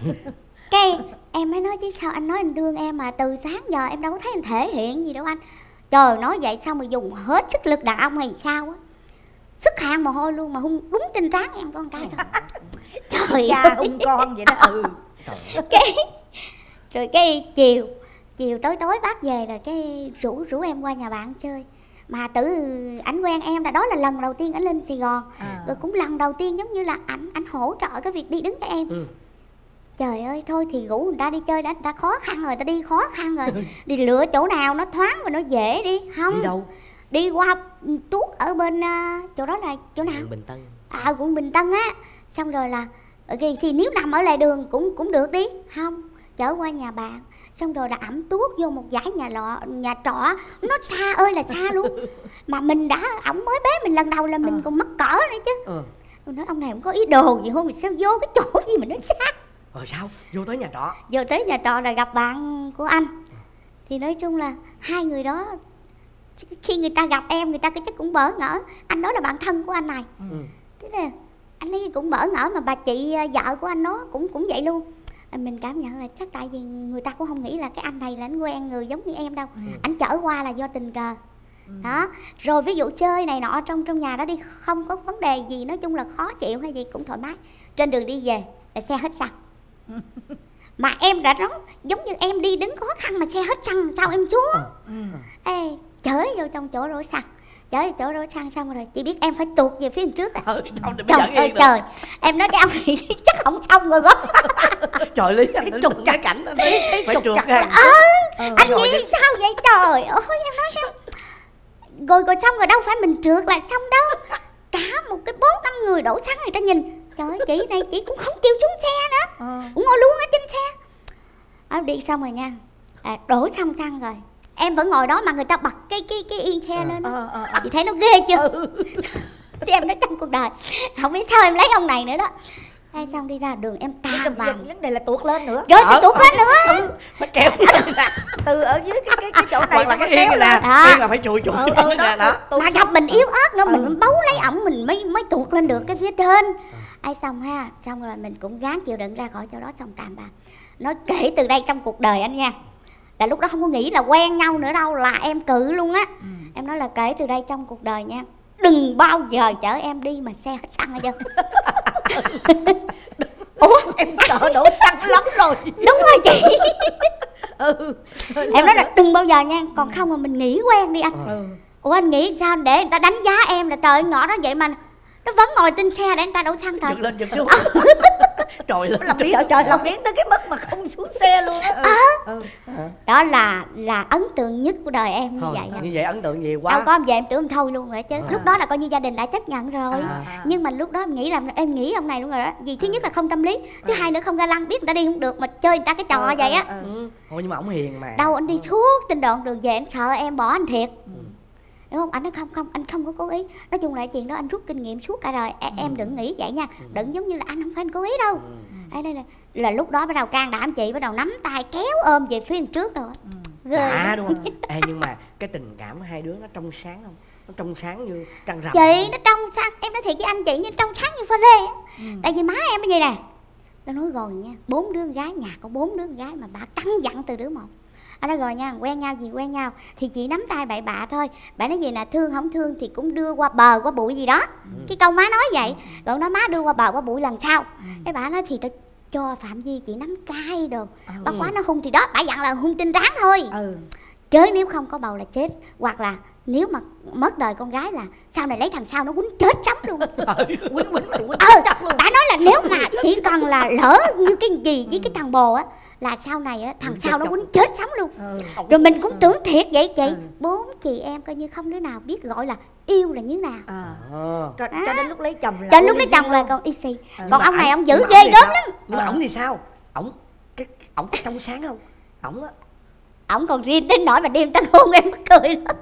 Cái em mới nói chứ sao anh nói anh thương em mà từ sáng giờ em đâu có thấy anh thể hiện gì đâu anh. Trời, nói vậy xong rồi dùng hết sức lực đàn ông hay sao á, sức hàng mồ hôi luôn mà hung đúng trên trán em con cái thôi. Trời Cha ơi. hung con vậy đó. Ừ. Cái rồi cái chiều chiều tối tối bác về rồi cái rủ rủ em qua nhà bạn chơi. Mà tự ảnh quen em là đó là lần đầu tiên ảnh lên Sài Gòn, À. rồi cũng lần đầu tiên giống như là ảnh ảnh hỗ trợ cái việc đi đứng cho em. Ừ. Trời ơi, thôi thì rủ người ta đi chơi đã, người ta khó khăn rồi, ta đi khó khăn rồi, đi lựa chỗ nào nó thoáng và nó dễ đi. Không, Đi đâu? đi qua tuốt ở bên uh, chỗ đó là chỗ nào, Bình Tân. à quận Bình Tân á. Xong rồi là thì, thì nếu nằm ở lề đường cũng cũng được đi. Không, chở qua nhà bạn, xong rồi là ẩm tuốt vô một dãy nhà lọ nhà trọ, nó xa ơi là xa luôn. Mà mình đã ổng mới bế mình lần đầu là mình Ờ. còn mắc cỡ nữa chứ. Ừ. Tôi nói ông này không có ý đồ gì không, mình sao vô cái chỗ gì mà nó xa. Rồi sao? Vô tới nhà trọ. Vô tới nhà trọ là gặp bạn của anh. Thì nói chung là hai người đó khi người ta gặp em, người ta chắc cũng bỡ ngỡ. Anh đó là bạn thân của anh này. Ừ. Thế là anh ấy cũng bỡ ngỡ, mà bà chị vợ của anh nó cũng cũng vậy luôn. mình cảm nhận là chắc tại vì người ta cũng không nghĩ là cái anh này là anh quen người giống như em đâu. ừ. Anh chở qua là do tình cờ. ừ. Đó, rồi ví dụ chơi này nọ trong trong nhà đó đi, không có vấn đề gì, nói chung là khó chịu hay gì cũng thoải mái. Trên đường đi về là xe hết xăng. Mà em đã nói giống như em đi đứng khó khăn mà xe hết xăng sao em xuống. ừ. Ê, chở vô trong chỗ đổ xăng, chở vô chỗ đổ xăng xong rồi chị biết em phải tuột về phía trước à. ừ, không, trời ơi trời, em nói cái ông này chắc không xong rồi quá. Trời Lý, anh trục cái cảnh anh Lý phải trục cái ờ ừ, anh nghĩ sao vậy trời ơi, em nói em rồi rồi xong rồi đâu phải mình trượt là xong đâu, cả một cái bốn năm người đổ xăng người ta nhìn, trời ơi chị này chị cũng không kêu xuống xe nữa, ừ. cũng ngồi luôn ở trên xe. À, đi xong rồi nha, à, đổ xong xăng rồi em vẫn ngồi đó mà người ta bật cái cái cái yên xe lên đó. Ờ, ờ, ờ. Chị thấy nó ghê chưa? ừ. Chứ em nói trong cuộc đời không biết sao em lấy ông này nữa đó. Hay xong đi ra đường em ca vàng, vấn đề là tuột lên nữa. Rồi thì tuột lên nữa. Ừ, phải kéo từ ở dưới cái cái cái chỗ này là cái yên này nè, yên là phải chùi chùi nè đó. Mà gặp mình yếu ớt nữa, mình bấu lấy ổng mình mới mới tuột lên được cái phía trên. Ai xong ha, xong rồi mình cũng gắng chịu đựng ra khỏi chỗ đó, xong tạm bà nói kể từ đây trong cuộc đời anh nha, là lúc đó không có nghĩ là quen nhau nữa đâu, là em cự luôn á. ừ. Em nói là kể từ đây trong cuộc đời nha, đừng bao giờ chở em đi mà xe hết xăng hết trơn. Ủa em sợ đổ xăng lắm rồi. Đúng rồi chị. ừ. Em nói là đừng bao giờ nha, còn không mà mình nghĩ quen đi anh. ừ. Ủa anh nghĩ sao để người ta đánh giá em là trời ngõ đó vậy mà nó vẫn ngồi trên xe để người ta đổ xăng thôi. Giật lên giật xuống. Trời lên làm biến, trời, trời làm biến tới cái mức mà không xuống xe luôn á. ừ. ừ. ừ. Đó là là ấn tượng nhất của đời em như thôi, vậy. Như vậy ấn tượng nhiều quá. Đâu có em về em tưởng em thôi luôn rồi chứ. À. Lúc đó là coi như gia đình đã chấp nhận rồi. À. Nhưng mà lúc đó em nghĩ là em nghĩ ông này luôn rồi đó. Vì thứ nhất là không tâm lý, thứ à. hai nữa không ga lăng, biết người ta đi không được mà chơi người ta cái trò à, vậy á. À. Ừ. Thôi nhưng mà ổng hiền mà. Đâu anh đi suốt trên đoạn đường về anh sợ em bỏ anh thiệt. Ừ. Đúng không? Anh nói không không, anh không có cố ý. Nói chung là chuyện đó anh rút kinh nghiệm suốt cả đời. Em, ừ. em đừng nghĩ vậy nha. Ừ. Đừng giống như là anh không phải anh cố ý đâu. Ừ. Đây, đây, đây. Là lúc đó bắt đầu can đảm chị, bắt đầu nắm tay kéo ôm về phía trước rồi. Ừ. Ghê. À đúng không? Ê, nhưng mà cái tình cảm hai đứa nó trong sáng không? Nó trong sáng như trăng rằm. Chị nó trong sáng, em nói thiệt với anh chị, như trong sáng như pha lê á. Ừ. Tại vì má em như vậy nè. Tôi nói rồi nha, bốn đứa con gái, nhà có bốn đứa con gái mà bà cắn dặn từ đứa một. Anh nói rồi nha, quen nhau gì quen nhau thì chị nắm tay bậy bạ thôi. Bà nói gì nè, thương không thương thì cũng đưa qua bờ qua bụi gì đó. Ừ. Cái câu má nói vậy. Rồi nói má đưa qua bờ qua bụi lần sau. Ừ. Cái bà nói thì tôi cho Phạm Vi chị nắm cay đồ. Ừ. Bắt quá nó hung thì đó, bà dặn là hung tinh rắn thôi. Ừ. Chứ nếu không có bầu là chết. Hoặc là nếu mà mất đời con gái là sau này lấy thằng sau nó quýnh chết sống luôn. Quýnh quýnh quýnh ờ, chết luôn. Bà nói là nếu mà chỉ cần là lỡ như cái gì với cái thằng bồ á là sau này á thằng sau nó quýnh chết sống luôn. Ừ. Rồi mình cũng tưởng thiệt vậy chị. Ừ. Bốn chị em coi như không đứa nào biết gọi là yêu là như nào. À. Cho, à. cho đến lúc lấy chồng là cho lúc lấy chồng là còn easy. Ừ. Còn ông này ông giữ ghê gớm lắm. Nhưng mà ổng thì sao? Ổng cái ổng có trong sáng không? Ổng á ổng còn riêng đến nỗi mà đêm tân hôn em mắc cười lắm.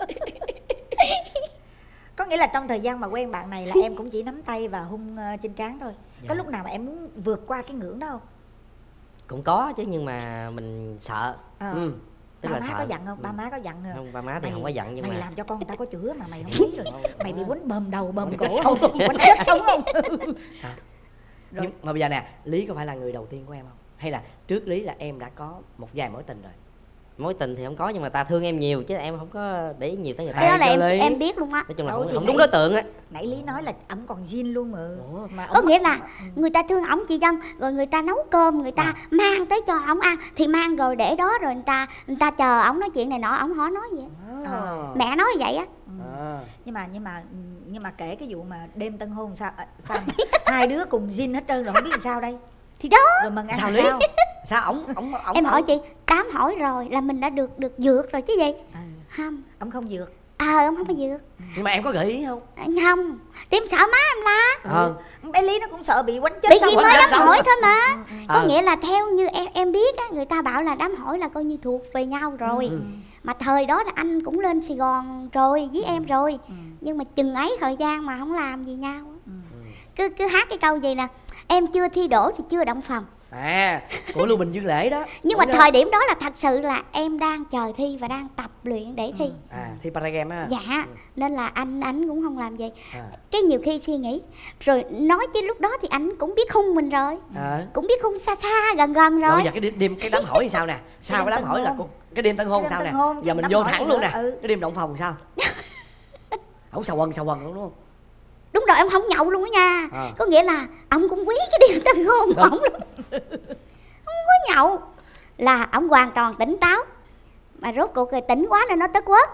Có nghĩa là trong thời gian mà quen bạn này là em cũng chỉ nắm tay và hung uh, trên trán thôi. Dạ. Có lúc nào mà em muốn vượt qua cái ngưỡng đó không? Cũng có chứ, nhưng mà mình sợ. À. Ừ. Tức ba là má sợ. Có giận không? Ba má có giận không? Không, ba má thì mày, không có giận nhưng mày mà mày làm cho con người ta có chữa mà mày không biết rồi. Mày bị quýnh bầm đầu bầm cổ không? Quýnh chết sống không? À. Nhưng mà bây giờ nè, Lý có phải là người đầu tiên của em không? Hay là trước Lý là em đã có một vài mối tình rồi? Mối tình thì không có, nhưng mà ta thương em nhiều chứ em không có để ý nhiều tới người ta. Cái đó là em, em biết luôn á. Nói chung là không, không đúng đối tượng á. Nãy Lý nói là ổng còn zin luôn mà. Ủa? Mà có nghĩa là người ta thương ổng chị Dân, rồi người ta nấu cơm, người ta à. mang tới cho ổng ăn thì mang rồi để đó, rồi người ta người ta chờ ổng nói chuyện này nọ, ổng hỏi nói vậy. À. Mẹ nói vậy á. À. Nhưng mà nhưng mà nhưng mà kể cái vụ mà đêm tân hôn sao sao hai đứa cùng zin hết trơn rồi không biết làm sao đây. Thì đó. Rồi mà sao Lý? Sao ổng ổng ổng em hỏi chị, đám hỏi rồi là mình đã được được dược rồi chứ gì? À. Không, ổng không dược. Ờ, ông không có dược. Nhưng mà em có gợi ý không? Không, tim sợ má em la. Ờ. Bé Lý nó cũng sợ bị quánh chết. Bị gì mới đám hỏi thôi mà. Ừ, ừ. Có ờ. nghĩa là theo như em em biết á, người ta bảo là đám hỏi là coi như thuộc về nhau rồi. Ừ. Mà thời đó là anh cũng lên Sài Gòn rồi với ừ. em rồi. Ừ. Nhưng mà chừng ấy thời gian mà không làm gì nhau. Ừ. Cứ cứ hát cái câu gì nè, em chưa thi đỗ thì chưa động phòng. À, của Lưu Bình Dương Lễ đó. Nhưng mà thời điểm đó là thật sự là em đang chờ thi và đang tập luyện để thi. À, thi paragame á. Dạ, ừ. nên là anh anh cũng không làm gì. À. Cái nhiều khi suy nghĩ rồi nói chứ lúc đó thì anh cũng biết khung mình rồi. À. Cũng biết khung xa xa gần gần rồi. Rồi bây giờ cái đêm, đêm cái đám hỏi thì sao nè? Sao cái đám hỏi là cái đêm tân hôn sao nè? Giờ mình vô thẳng luôn nè. Cái đêm động phòng sao? Không xào quần xào quần luôn đúng không? Đúng rồi, ông không nhậu luôn đó nha. À. Có nghĩa là ông cũng quý cái đêm tân hôn của ông lắm. Không có nhậu. Là ông hoàn toàn tỉnh táo. Mà rốt cuộc rồi tỉnh quá nên nó tức quất.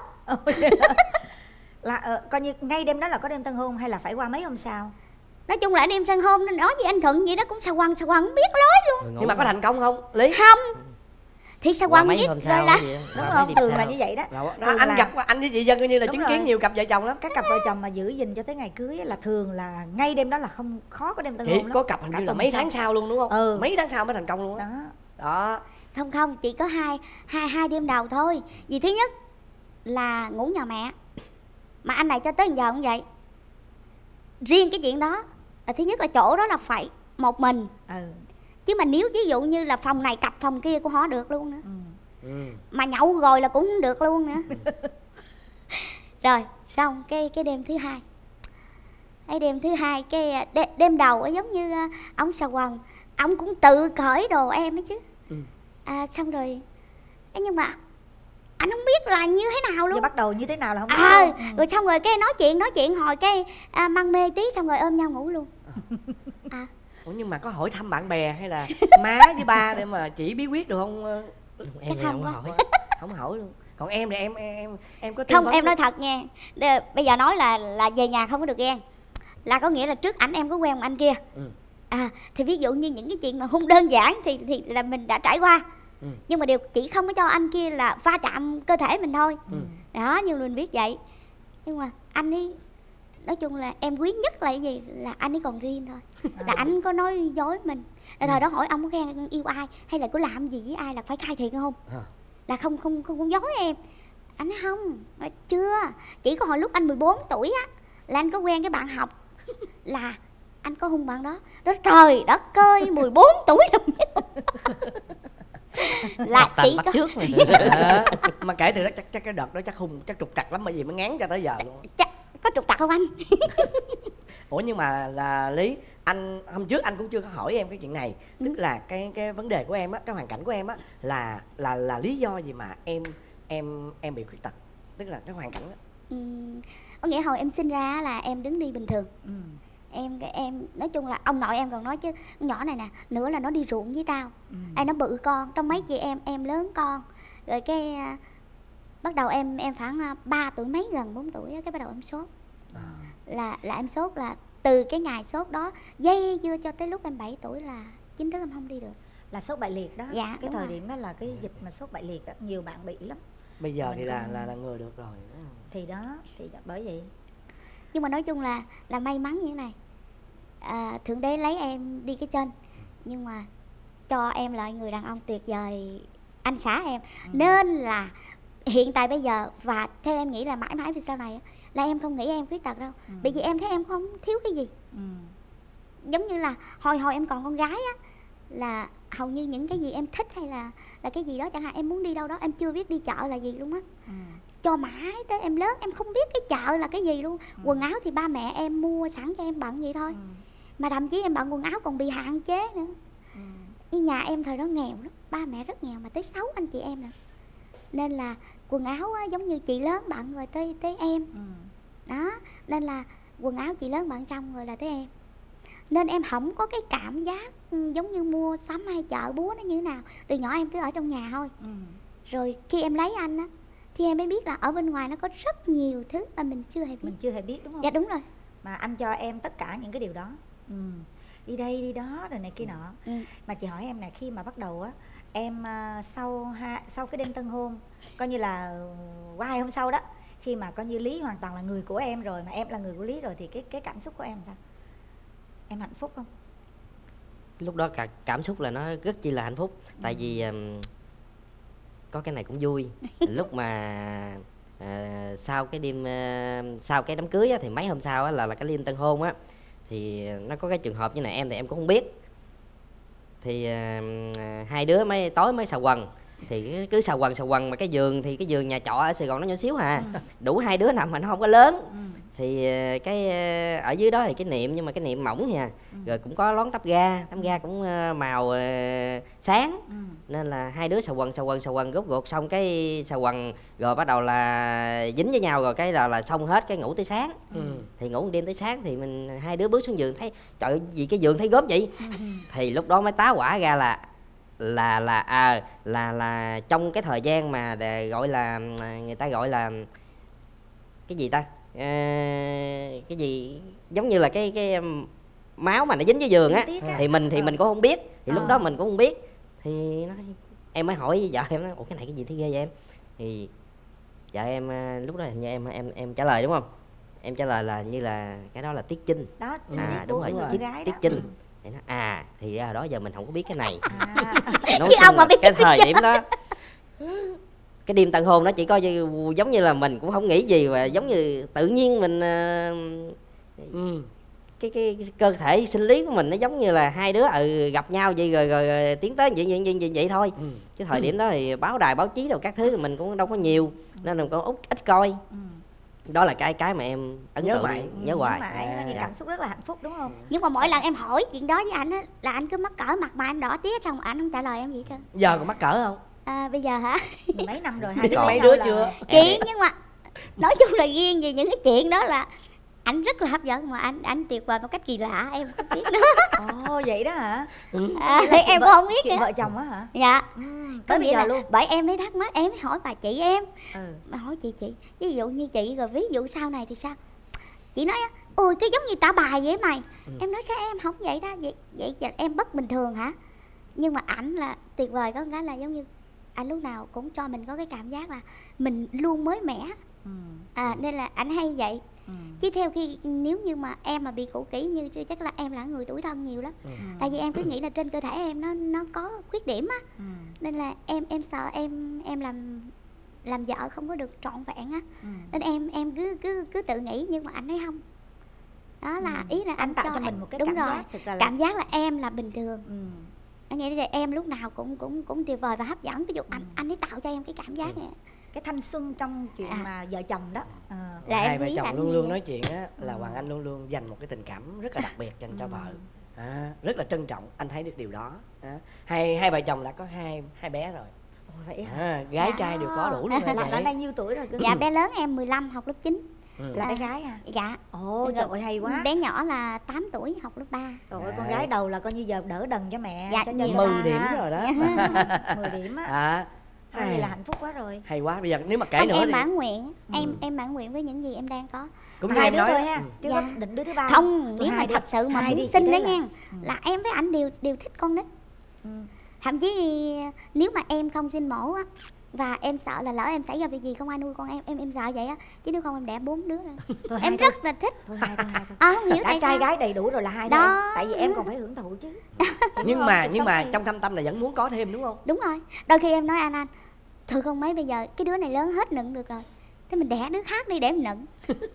Là uh, coi như ngay đêm đó là có đêm tân hôn hay là phải qua mấy hôm sau? Nói chung là đêm tân hôn nên nói với anh Thuận vậy đó cũng xào quần xào quần không biết lối luôn. Nhưng mà có thành công không Lý? Không. Thì sao quăng mấy biết hôm sau là đúng không? Thường là như vậy đó. Đó, anh là... gặp anh với chị Dân coi như là chứng rồi. kiến nhiều cặp vợ chồng lắm. Các cặp vợ chồng mà giữ gìn cho tới ngày cưới là thường là ngay đêm đó là không khó có đêm tân hôn chị lắm. có cặp hình như là mấy tháng sau luôn đúng không? Ừ. Mấy tháng sau mới thành công luôn đó. Đó. Không không, chỉ có hai hai hai đêm đầu thôi. Vì thứ nhất là ngủ nhà mẹ. Mà anh này cho tới giờ cũng vậy. Riêng cái chuyện đó là thứ nhất là chỗ đó là phải một mình. Ừ. Chứ mà nếu ví dụ như là phòng này cặp phòng kia cũng không được luôn nữa. Ừ. Ừ. Mà nhậu rồi là cũng không được luôn nữa. Rồi xong cái cái đêm thứ hai. Cái đêm thứ hai cái đêm, đêm đầu ấy giống như uh, ông xà quần, ông cũng tự cởi đồ em ấy chứ. Ừ. À, xong rồi nhưng mà anh không biết là như thế nào luôn. Giờ bắt đầu như thế nào là không biết. À, ừ. rồi xong rồi cái nói chuyện nói chuyện hồi cái à, măng mê tí xong rồi ôm nhau ngủ luôn. À. Ủa nhưng mà có hỏi thăm bạn bè hay là má với ba để mà chỉ bí quyết được không? Em thì không hỏi. Không hỏi luôn. Còn em thì em em em có không em nói thật nha. Để, bây giờ nói là là về nhà không có được ghen. Là có nghĩa là trước ảnh em có quen một anh kia. Ừ. À thì ví dụ như những cái chuyện mà không đơn giản thì thì là mình đã trải qua. Ừ. Nhưng mà điều chỉ không có cho anh kia là va chạm cơ thể mình thôi. Ừ. Đó, nhưng mình biết vậy. Nhưng mà anh ấy nói chung là em quý nhất là cái gì là anh ấy còn riêng thôi. Là anh có nói dối mình. Là thời đó hỏi ông có khen yêu ai hay là có làm gì với ai là phải khai thiệt không? À. Là không không không không dối em. Anh nói không, chưa. Chỉ có hồi lúc anh mười bốn tuổi á là anh có quen cái bạn học là anh có hung bạn đó. Đó trời đất ơi, mười bốn tuổi rồi biết không? Là chỉ có trước mà kể từ đó chắc chắc cái đợt đó chắc hung chắc trục trặc lắm bởi vì mới ngán cho tới giờ luôn. Chắc có trục trặc không anh? Ủa nhưng mà là Lý, anh hôm trước anh cũng chưa có hỏi em cái chuyện này. Tức là cái cái vấn đề của em á, cái hoàn cảnh của em á là là là lý do gì mà em em em bị khuyết tật? Tức là cái hoàn cảnh đó. Ừ, có nghĩa hồi em sinh ra là em đứng đi bình thường. Ừ. Em em nói chung là ông nội em còn nói chứ nhỏ này nè, nữa là nó đi ruộng với tao. Ừ. Ai nó bự con, trong mấy chị em em lớn con. Rồi cái uh, bắt đầu em em khoảng uh, ba tuổi mấy gần bốn tuổi cái bắt đầu em sốt. À. Là là em sốt là từ cái ngày sốt đó dây dưa cho tới lúc em bảy tuổi là chính thức em không đi được. Là sốt bại liệt đó. Dạ, cái thời rồi. điểm đó là cái dịch mà sốt bại liệt đó, nhiều bạn bị lắm. Bây giờ mình thì là, là là ngừa được rồi. Thì đó, thì đó, bởi vậy. Nhưng mà nói chung là là may mắn như thế này. À, Thượng Đế lấy em đi cái trên nhưng mà cho em lại người đàn ông tuyệt vời, anh xã em. Ừ. Nên là hiện tại bây giờ và theo em nghĩ là mãi mãi về sau này là em không nghĩ em khuyết tật đâu. Ừ. Bởi vì em thấy em không thiếu cái gì. Ừ. Giống như là hồi hồi em còn con gái á là hầu như những cái gì em thích hay là là cái gì đó chẳng hạn em muốn đi đâu đó em chưa biết đi chợ là gì luôn á. Ừ. Cho mãi tới em lớn em không biết cái chợ là cái gì luôn. Ừ. Quần áo thì ba mẹ em mua sẵn cho em bận vậy thôi. Ừ. Mà thậm chí em bận quần áo còn bị hạn chế nữa. Ừ. Như nhà em thời đó nghèo lắm, ba mẹ rất nghèo mà tới sáu anh chị em nè. Nên là quần áo á, giống như chị lớn bận rồi tới tới em. Ừ. Đó, nên là quần áo chị lớn bận xong rồi là tới em. Nên em không có cái cảm giác giống như mua sắm hay chợ búa nó như thế nào. Từ nhỏ em cứ ở trong nhà thôi. Ừ. Rồi khi em lấy anh á thì em mới biết là ở bên ngoài nó có rất nhiều thứ mà mình chưa hề biết. Mình chưa hề biết đúng không? Dạ đúng rồi. Mà anh cho em tất cả những cái điều đó. Ừ. Đi đây đi đó rồi này kia nọ. Ừ. Mà chị hỏi em nè, khi mà bắt đầu á em uh, sau ha, sau cái đêm tân hôn coi như là qua hai hôm sau đó, khi mà coi như Lý hoàn toàn là người của em rồi mà em là người của Lý rồi thì cái cái cảm xúc của em sao? Em hạnh phúc không? Lúc đó cả cảm xúc là nó rất chi là hạnh phúc. Ừ. Tại vì um, có cái này cũng vui. Lúc mà uh, sau cái đêm uh, sau cái đám cưới á, thì mấy hôm sau á, là là cái đêm tân hôn á, thì nó có cái trường hợp như này, em thì em cũng không biết. thì à, hai đứa mới tối mới xà quần, thì cứ xà quần xà quần mà cái giường thì cái giường nhà trọ ở Sài Gòn nó nhỏ xíu hà, ừ. đủ hai đứa nằm mà nó không có lớn, ừ. thì cái ở dưới đó thì cái niệm nhưng mà cái niệm mỏng nha, ừ. rồi cũng có lón tắp ga, tắp ga cũng màu sáng, ừ. nên là hai đứa xà quần xà quần xà quần gốt gột xong cái xà quần rồi bắt đầu là dính với nhau rồi cái là là xong hết cái ngủ tới sáng, ừ. thì ngủ một đêm tới sáng thì mình hai đứa bước xuống giường thấy trời ơi gì cái giường thấy gớm vậy, ừ. thì lúc đó mới tá hỏa ra là là là à là là trong cái thời gian mà để gọi là người ta gọi là cái gì ta à, cái gì giống như là cái cái máu mà nó dính với giường á, thì mình thì mình cũng không biết, thì lúc đó mình cũng không biết, thì nó, em mới hỏi vợ em nói ủa cái này cái gì thế ghê vậy em, thì vợ em lúc đó hình như em em em trả lời đúng không, em trả lời là như là cái đó là tiết chinh đó, à đúng rồi, đúng rồi. tiết, tiết chinh. Thì nó, à thì ra đó giờ mình không có biết cái này, à. Nói chứ ông mà biết cái thời điểm đó cái đêm tân hôn nó chỉ có giống như là mình cũng không nghĩ gì và giống như tự nhiên mình uh, ừ. cái, cái cái cơ thể sinh lý của mình nó giống như là hai đứa ừ, gặp nhau vậy rồi, rồi, rồi tiến tới vậy vậy vậy, vậy, vậy thôi, ừ. chứ thời ừ. điểm đó thì báo đài báo chí rồi các thứ mình cũng đâu có nhiều nên mình cũng ít coi, ừ. đó là cái cái mà em ấn nhớ tượng mãi. nhớ hoài, à, dạ. cảm xúc rất là hạnh phúc đúng không? Nhưng mà mỗi lần em hỏi chuyện đó với anh á là anh cứ mắc cỡ mặt mà anh đỏ tía xong anh không trả lời em gì hết. Giờ còn mắc cỡ không? À, bây giờ hả? Mấy năm rồi, hai đứa mấy đứa là... chưa? Chị nhưng mà nói chung là riêng về những cái chuyện đó là anh rất là hấp dẫn mà anh anh tuyệt vời một cách kỳ lạ em không biết nữa. Ồ vậy đó hả? Ừ. À, em cũng không biết chuyện nữa. Vợ chồng á hả? Dạ. Ừ, tới bây giờ luôn. Bởi em mới thắc mắc, em mới hỏi bà chị em. Ừ. Mà hỏi chị chị, ví dụ như chị rồi ví dụ sau này thì sao? Chị nói ôi cái giống như tả bài vậy mày. Ừ. Em nói sao em không vậy ta? Vậy vậy, vậy em bất bình thường hả? Nhưng mà ảnh là tuyệt vời, có cái là giống như anh lúc nào cũng cho mình có cái cảm giác là mình luôn mới mẻ. Ừ. À, nên là anh hay vậy. Ừ. Chứ theo khi nếu như mà em mà bị cũ kỹ như chắc là em là người tuổi thân nhiều lắm. Ừ. Tại vì em cứ nghĩ là trên cơ thể em nó nó có khuyết điểm á. Ừ. Nên là em em sợ em em làm làm vợ không có được trọn vẹn á. Ừ. Nên em em cứ cứ cứ tự nghĩ nhưng mà anh nói không. Đó là ừ. ý là anh, anh tạo cho, cho mình một cái đúng cảm rồi. giác thực là cảm giác là em là bình thường. Ừ. Anh nghĩ là em lúc nào cũng cũng cũng tuyệt vời và hấp dẫn. Ví dụ anh ừ. anh ấy tạo cho em cái cảm giác ừ. này. Cái thanh xuân trong chuyện à. mà vợ chồng đó. À. Hai vợ chồng luôn luôn nói chuyện á là Hoàng Anh luôn luôn dành một cái tình cảm rất là đặc biệt dành cho vợ. À, rất là trân trọng, anh thấy được điều đó. À, hai hai vợ chồng đã có hai hai bé rồi. Ồ, vậy hả? À, gái dạ. trai đều có đủ luôn. Là đã bao nhiêu tuổi rồi? Dạ bé lớn em mười lăm học lớp chín. Ừ. Là bé gái à? Dạ. Ồ trời ơi hay quá. Bé nhỏ là tám tuổi học lớp ba. Trời ơi con gái đầu là coi như giờ đỡ đần cho mẹ. Dạ cho mười điểm rồi đó. mười điểm á. À. Hay là hạnh phúc quá rồi. Hay quá, bây giờ nếu mà kể không, nữa em thì mãn nguyện, ừ. em em mãn nguyện với những gì em đang có. Cũng như em nói thôi ha. Chứ dạ. định đứa thứ ba. Không, nếu mà thật sự mà muốn sinh đó nha, ừ. là em với anh đều đều thích con nít. Ừ. Thậm chí nếu mà em không sinh mổ á và em sợ là lỡ em xảy ra việc gì không ai nuôi con em, em em sợ vậy á, chứ nếu không em đẻ bốn đứa rồi. Thôi, em rất thôi. là thích. Thôi hai thôi hai thôi. À, không hiểu đã tại trai sao? Gái đầy đủ rồi là hai đó. thôi em. Tại vì em còn phải hưởng thụ chứ. nhưng mà nhưng mà trong thâm tâm là vẫn muốn có thêm đúng không? Đúng rồi. Đôi khi em nói anh anh thôi không mấy bây giờ cái đứa này lớn hết nựng được rồi, thế mình đẻ đứa khác đi để mình nựng.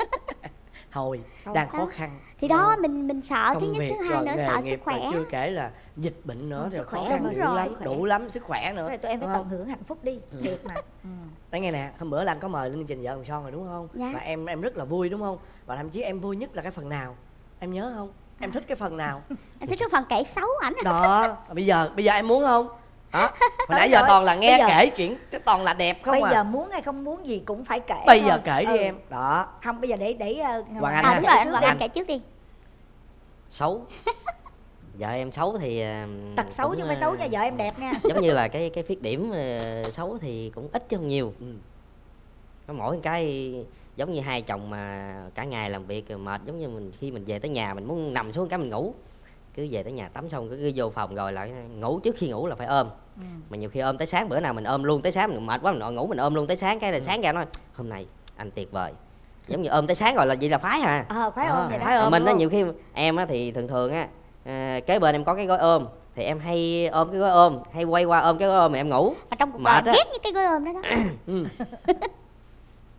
Thôi đang khó khăn thì đó mình mình sợ công thứ nhất việc, thứ hai nữa sợ sức khỏe, chưa kể là dịch bệnh nữa ừ, rồi sức khỏe khó khăn đủ rồi. lắm đủ lắm sức khỏe nữa. Rồi tụi em phải tận hưởng hạnh phúc đi. Ừ. Thiệt mà. Ừ. Đấy nghe nè, hôm bữa là anh có mời lên chương trình Vợ Chồng Son rồi đúng không? Dạ. Và em em rất là vui đúng không? Và thậm chí em vui nhất là cái phần nào? Em nhớ không? Em thích cái phần nào? Em thích cái phần kể xấu ảnh. Đó, bây giờ bây giờ em muốn không? Đó. Hồi nãy giờ toàn là nghe giờ, kể chuyện toàn là đẹp không bây à. Bây giờ muốn hay không muốn gì cũng phải kể. Bây thôi. giờ kể đi ừ. em. Đó. Không bây giờ để để uh, Hoàng Anh à, đúng rồi, Hoàng Anh kể trước đi. Xấu. Vợ em xấu thì tật xấu chứ không phải xấu nha, vợ em đẹp nha. Giống như là cái cái khuyết điểm uh, xấu thì cũng ít chứ không nhiều. Ừ. Có mỗi cái giống như hai chồng mà cả ngày làm việc rồi mệt, giống như mình khi mình về tới nhà mình muốn nằm xuống cái mình ngủ, cứ về tới nhà tắm xong cứ, cứ vô phòng rồi lại ngủ, trước khi ngủ là phải ôm. Ừ. Mà nhiều khi ôm tới sáng, bữa nào mình ôm luôn tới sáng, mình mệt quá mình ngủ mình ôm luôn tới sáng, cái là ừ. sáng ra nói hôm nay anh tuyệt vời, giống như ôm tới sáng rồi là vậy là phái hả? Ờ phái ôm, phái ôm mình á. Nhiều khi em á thì thường thường á à, kế bên em có cái gói ôm thì em hay ôm cái gói ôm, hay quay qua ôm cái gói ôm mà em ngủ. Mà trong cuộc đời ghét với cái gói ôm đó đó. Ừ.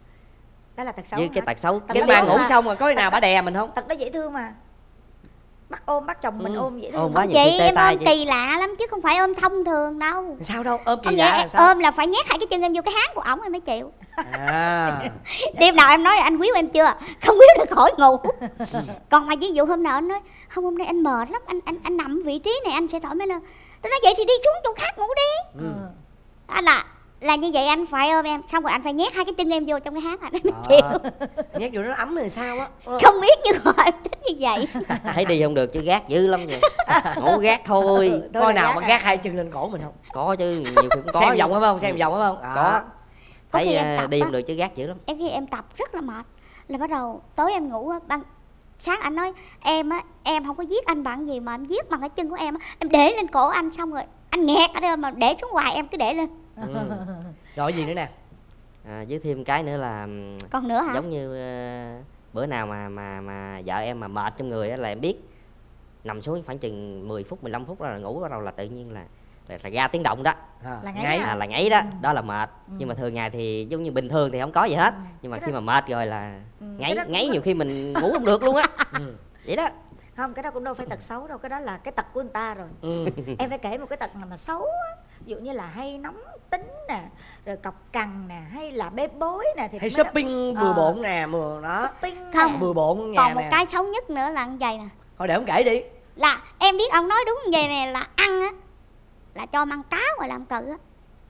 Đó là tật xấu. Với cái tật xấu cái mà ngủ xong rồi có khi nào bà đè mình không? Tật đó dễ thương mà. bắt ôm bắt chồng mình Ừ. ôm vậy thôi. Ôm quá nhiều Chị khi tê em tay ôm chị. kỳ lạ lắm chứ không phải ôm thông thường đâu. Sao đâu, ôm kỳ Không lạ vậy, là sao? ôm là phải nhét hai cái chân em vô cái háng của ổng em mới chịu. À. Đêm nào em nói anh quý em chưa, không quý được khỏi ngủ. Còn mà ví dụ hôm nào anh nói không hôm nay anh mệt lắm, anh anh anh nằm vị trí này anh sẽ thoải mái lên. Tôi nói vậy thì đi xuống chỗ khác ngủ đi. Ừ. Anh là là như vậy anh phải ôm em, xong rồi anh phải nhét hai cái chân em vô trong cái háng anh mới À. chịu. Nhét vô nó ấm rồi sao á. Không biết nhưng mà em thích như vậy. Thấy đi không được chứ gác dữ lắm vậy. Ngủ gác thôi. Coi nào mà gác hai chân lên cổ mình không? Có chứ, nhiều khi cũng có. Xem vòng phải không? Xem vòng phải không? À. Có. Có khi Thấy em à, tập đi á. không được chứ gác dữ lắm. Em khi em tập rất là mệt là bắt đầu tối em ngủ á, ban sáng anh nói em á, em không có giết anh bằng gì mà em giết bằng cái chân của em á. Em để lên cổ anh xong rồi anh nghẹt ở đây mà để xuống hoài em cứ để lên. Ừ. Rồi gì nữa nè? À, với thêm cái nữa là ừm, Còn nữa hả? giống như ờ, bữa nào mà mà mà vợ em mà mệt trong người á là em biết nằm xuống khoảng chừng mười phút mười lăm phút là ngủ, bắt đầu là tự nhiên là là, là ra tiếng động đó. À, Là ngáy ngáy. à? À, là ngáy đó, đó là mệt. Nhưng mà thường ngày thì giống như bình thường thì không có gì hết. Nhưng mà khi mà mệt rồi là ngáy cái đó cũng ngáy là- nhiều khi mình ngủ không được luôn á. Ừ. Vậy đó. Không, cái đó cũng đâu phải tật xấu đâu, cái đó là cái tật của người ta rồi. Ừ. Em phải kể một cái tật nào mà xấu á, ví dụ như là hay nóng tính nè, rồi cọc cằn nè, hay là bê bối nè thì Hay mới- shopping Ờ. bừa bộn nè, mừa đó. shopping Không. nè. Bừa bộn nhà Còn một nè. cái xấu nhất nữa là như vậy nè, Thôi để ông kể đi. là em biết ông nói đúng như vậy nè, là ăn á là cho ăn cá ngoài làm cự á.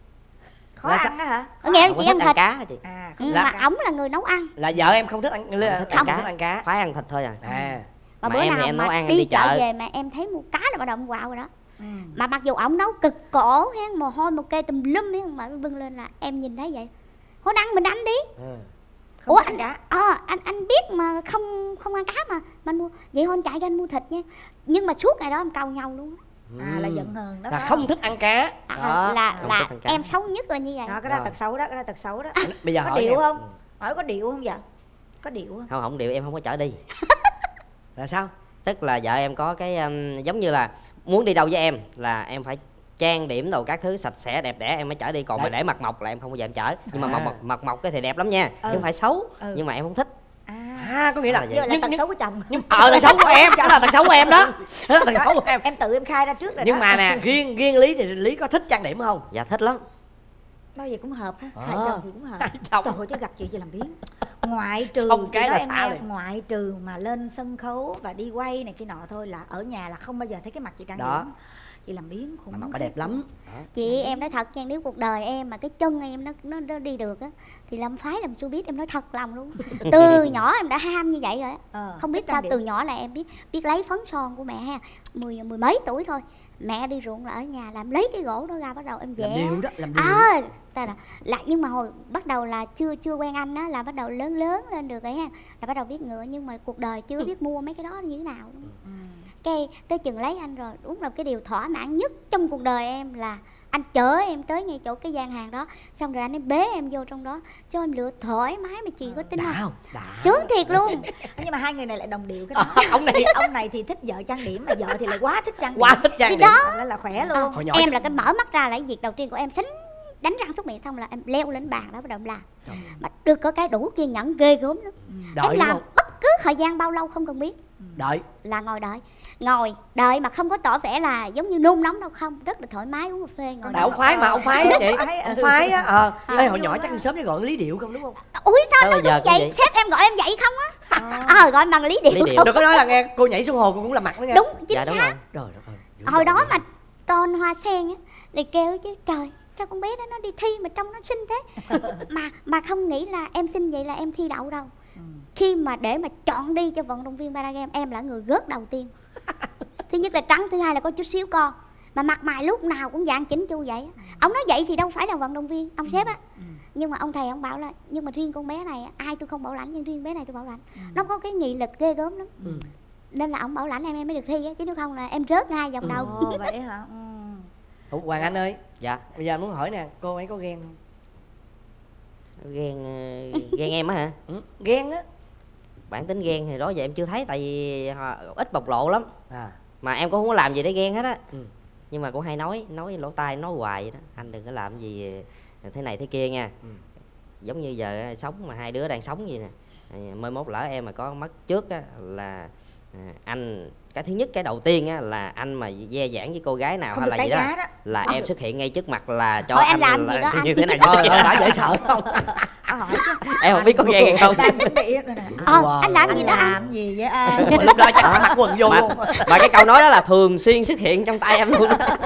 Khó Là ăn á hả? Nghĩa là Không có chị thích ăn ăn thịt. cá hả chị? À, Ừ, không Là- mà ổng là người nấu ăn. Là vợ em không thích ăn, không, thích không ăn cá. thích ăn cá. Khoái ăn thịt thôi à. À. Mà, Mà bữa em thì nào em mà nấu ăn, em đi, đi chợ chợ. về mà em thấy mua cá là bắt đầu quạo rồi đó. Ừ. Mà mặc dù ổng nấu cực cổ hen, mồ hôi một kê tùm lum hen, mà bưng lên là em nhìn thấy vậy. Thôi ăn mình đánh đi. Ừ. Không Ủa thích anh ăn cá. Ờ anh anh biết mà không không ăn cá mà mình mua vậy thôi anh chạy cho anh mua thịt nha. Nhưng mà suốt ngày đó em cau nhau luôn á. À, là giận hờn đó. Là phải không thích ăn cá. À, Đó. là không là thích ăn cá. em xấu nhất là như vậy. Đó, cái đó Rồi. tật xấu đó, cái đó tật xấu đó. Bây giờ Có hỏi điệu nè. không? Hỏi có điệu không vậy? Có điệu không? Không, không điệu em không có chở đi. Là sao? Tức là vợ em có cái um, giống như là muốn đi đâu với em là em phải trang điểm đồ các thứ sạch sẽ đẹp đẽ em mới chở đi, còn Đấy. mà để mặt mộc là em không bao giờ em chở. Nhưng mà À. mặt mộc mặt mộc cái thì đẹp lắm nha, chứ Ừ. không phải xấu. Ừ. Nhưng mà em không thích. À, À, có nghĩa là À, vậy. giờ là nhưng tật nhưng xấu của chồng. nhưng ờ tật xấu của em, đó là tật xấu của em đó. Đó là tật xấu của em. Em tự em khai ra trước rồi Nhưng đó. mà nè, riêng riêng Lý thì Lý có thích trang điểm không? Dạ thích lắm. Nói vậy cũng hợp ha. À. Hai chồng thì cũng hợp. Hai chồng. Trời ơi, chứ gặp chị chị làm biến. Ngoại trừ Xong chị cái nói là em xả nghe, liền. ngoại trừ mà lên sân khấu và đi quay này kia nọ thôi, là ở nhà là không bao giờ thấy cái mặt chị trang Đó. điểm. Chị làm biến khủng Mà mặt khiếp. bà đẹp lắm. Chị em nói thật nha, nếu cuộc đời em mà cái chân em nó nó, nó đi được á thì Lâm phái làm showbiz biết em nói thật lòng luôn. Từ nhỏ em đã ham như vậy rồi á. Ờ, Không biết thích trang sao điểm. từ nhỏ là em biết biết lấy phấn son của mẹ ha. Mười mười mấy tuổi thôi. Mẹ đi ruộng là ở nhà làm lấy cái gỗ đó ra bắt đầu em vẽ. Làm điều đó, làm điều. À, ta là, là nhưng mà hồi bắt đầu là chưa chưa quen anh á là bắt đầu lớn lớn lên được rồi ha. Là bắt đầu biết ngựa nhưng mà cuộc đời chưa biết mua mấy cái đó như thế nào. Ừ. Cái tới chừng lấy anh rồi, đúng là cái điều thỏa mãn nhất trong cuộc đời em là anh chở em tới ngay chỗ cái gian hàng đó, xong rồi anh ấy bế em vô trong đó cho em lựa thoải mái mà chị có tin Đã không? không? Đã. Sướng thiệt luôn. Nhưng mà hai người này lại đồng điệu cái đó. Ờ, ông này Ông này thì thích vợ trang điểm, mà vợ thì lại quá thích trang điểm. quá thích trang Thì điểm. đó. Nên là khỏe luôn. À, Hồi nhỏ em chắc- là cái mở mắt ra là cái việc đầu tiên của em xính đánh răng súc miệng xong là em leo lên bàn đó bắt đầu em làm. Mà được có cái đủ kiên nhẫn ghê gớm lắm. Đợi Em đúng làm không? bất cứ thời gian bao lâu không cần biết, Đợi. là ngồi đợi. Ngồi đợi mà không có tỏ vẻ là giống như nôn nóng đâu, không, rất là thoải mái uống cà phê ngồi Tại ông đợi. phái mà, ông phái á chị. Phái, Ông ừ. phái á. Ờ. À, Ê, hồi nhưng nhỏ mà- chắc em sớm với gọi Lý Điệu không đúng không? Ui sao Tới nó bây giờ đúng cũng vậy? vậy. Sếp em gọi em vậy không á? Ờ. Ờ gọi bằng lý điệu. Lý điệu. không? Đừng có nói là nghe cô nhảy xuống hồ cô cũng làm mặt nữa nha. Đúng chính Dạ đúng xác. rồi. Trời đất ơi. dữ Hồi dội đó vậy. mà con hoa sen á thì kêu chứ trời sao con bé đó nó đi thi mà trông nó xinh thế. mà mà không nghĩ là em xinh vậy là em thi đậu đâu. Khi mà để mà chọn đi cho vận động viên Paragame, em là người gớt đầu tiên. Thứ nhất là trắng, thứ hai là có chút xíu con, mà mặt mày lúc nào cũng dạng chỉnh chu vậy á. Ông nói vậy thì đâu phải là vận động viên, ông sếp á. Nhưng mà ông thầy ông bảo là nhưng mà riêng con bé này ai tôi không bảo lãnh, nhưng riêng bé này tôi bảo lãnh. Nó có cái nghị lực ghê gớm lắm. Ừ. Nên là ông bảo lãnh em em mới được thi á, chứ nếu không là em rớt ngay vòng đầu. Ồ, vậy hả? Ừ. Ủa, Hoàng Anh ơi, Dạ. bây giờ muốn hỏi nè, cô ấy có ghen không? Ghen ờ, ghen em á hả? Ừ, ghen á. Bản tính ghen thì đó giờ em chưa thấy, tại vì họ ít bộc lộ lắm. À. Mà em cũng không có làm gì để ghen hết á. Ừ. Nhưng mà cũng hay nói nói lỗ tai nói hoài vậy đó, anh đừng có làm gì thế này thế kia nha. Ừ. Giống như giờ sống mà hai đứa đang sống gì nè, mai mốt lỡ em mà có mất trước á là à, anh cái thứ nhất, cái đầu tiên á là anh mà dè dãn với cô gái nào Không hay là được gì cái đó, giá đó. là Không em được. xuất hiện ngay trước mặt là cho Thôi anh anh làm là gì đó anh. như thế này Thôi như thôi thế đã này. dễ sợ không? À, hỏi chứ. Em không biết có ghen hay không. Đang chuẩn bị rồi nè. Ờ, Wow. anh làm Anh gì đó anh? làm gì vậy anh? Lúc đó chắc mặc quần vô mà, luôn. mà cái câu nói đó là thường xuyên xuất hiện trong tay em luôn.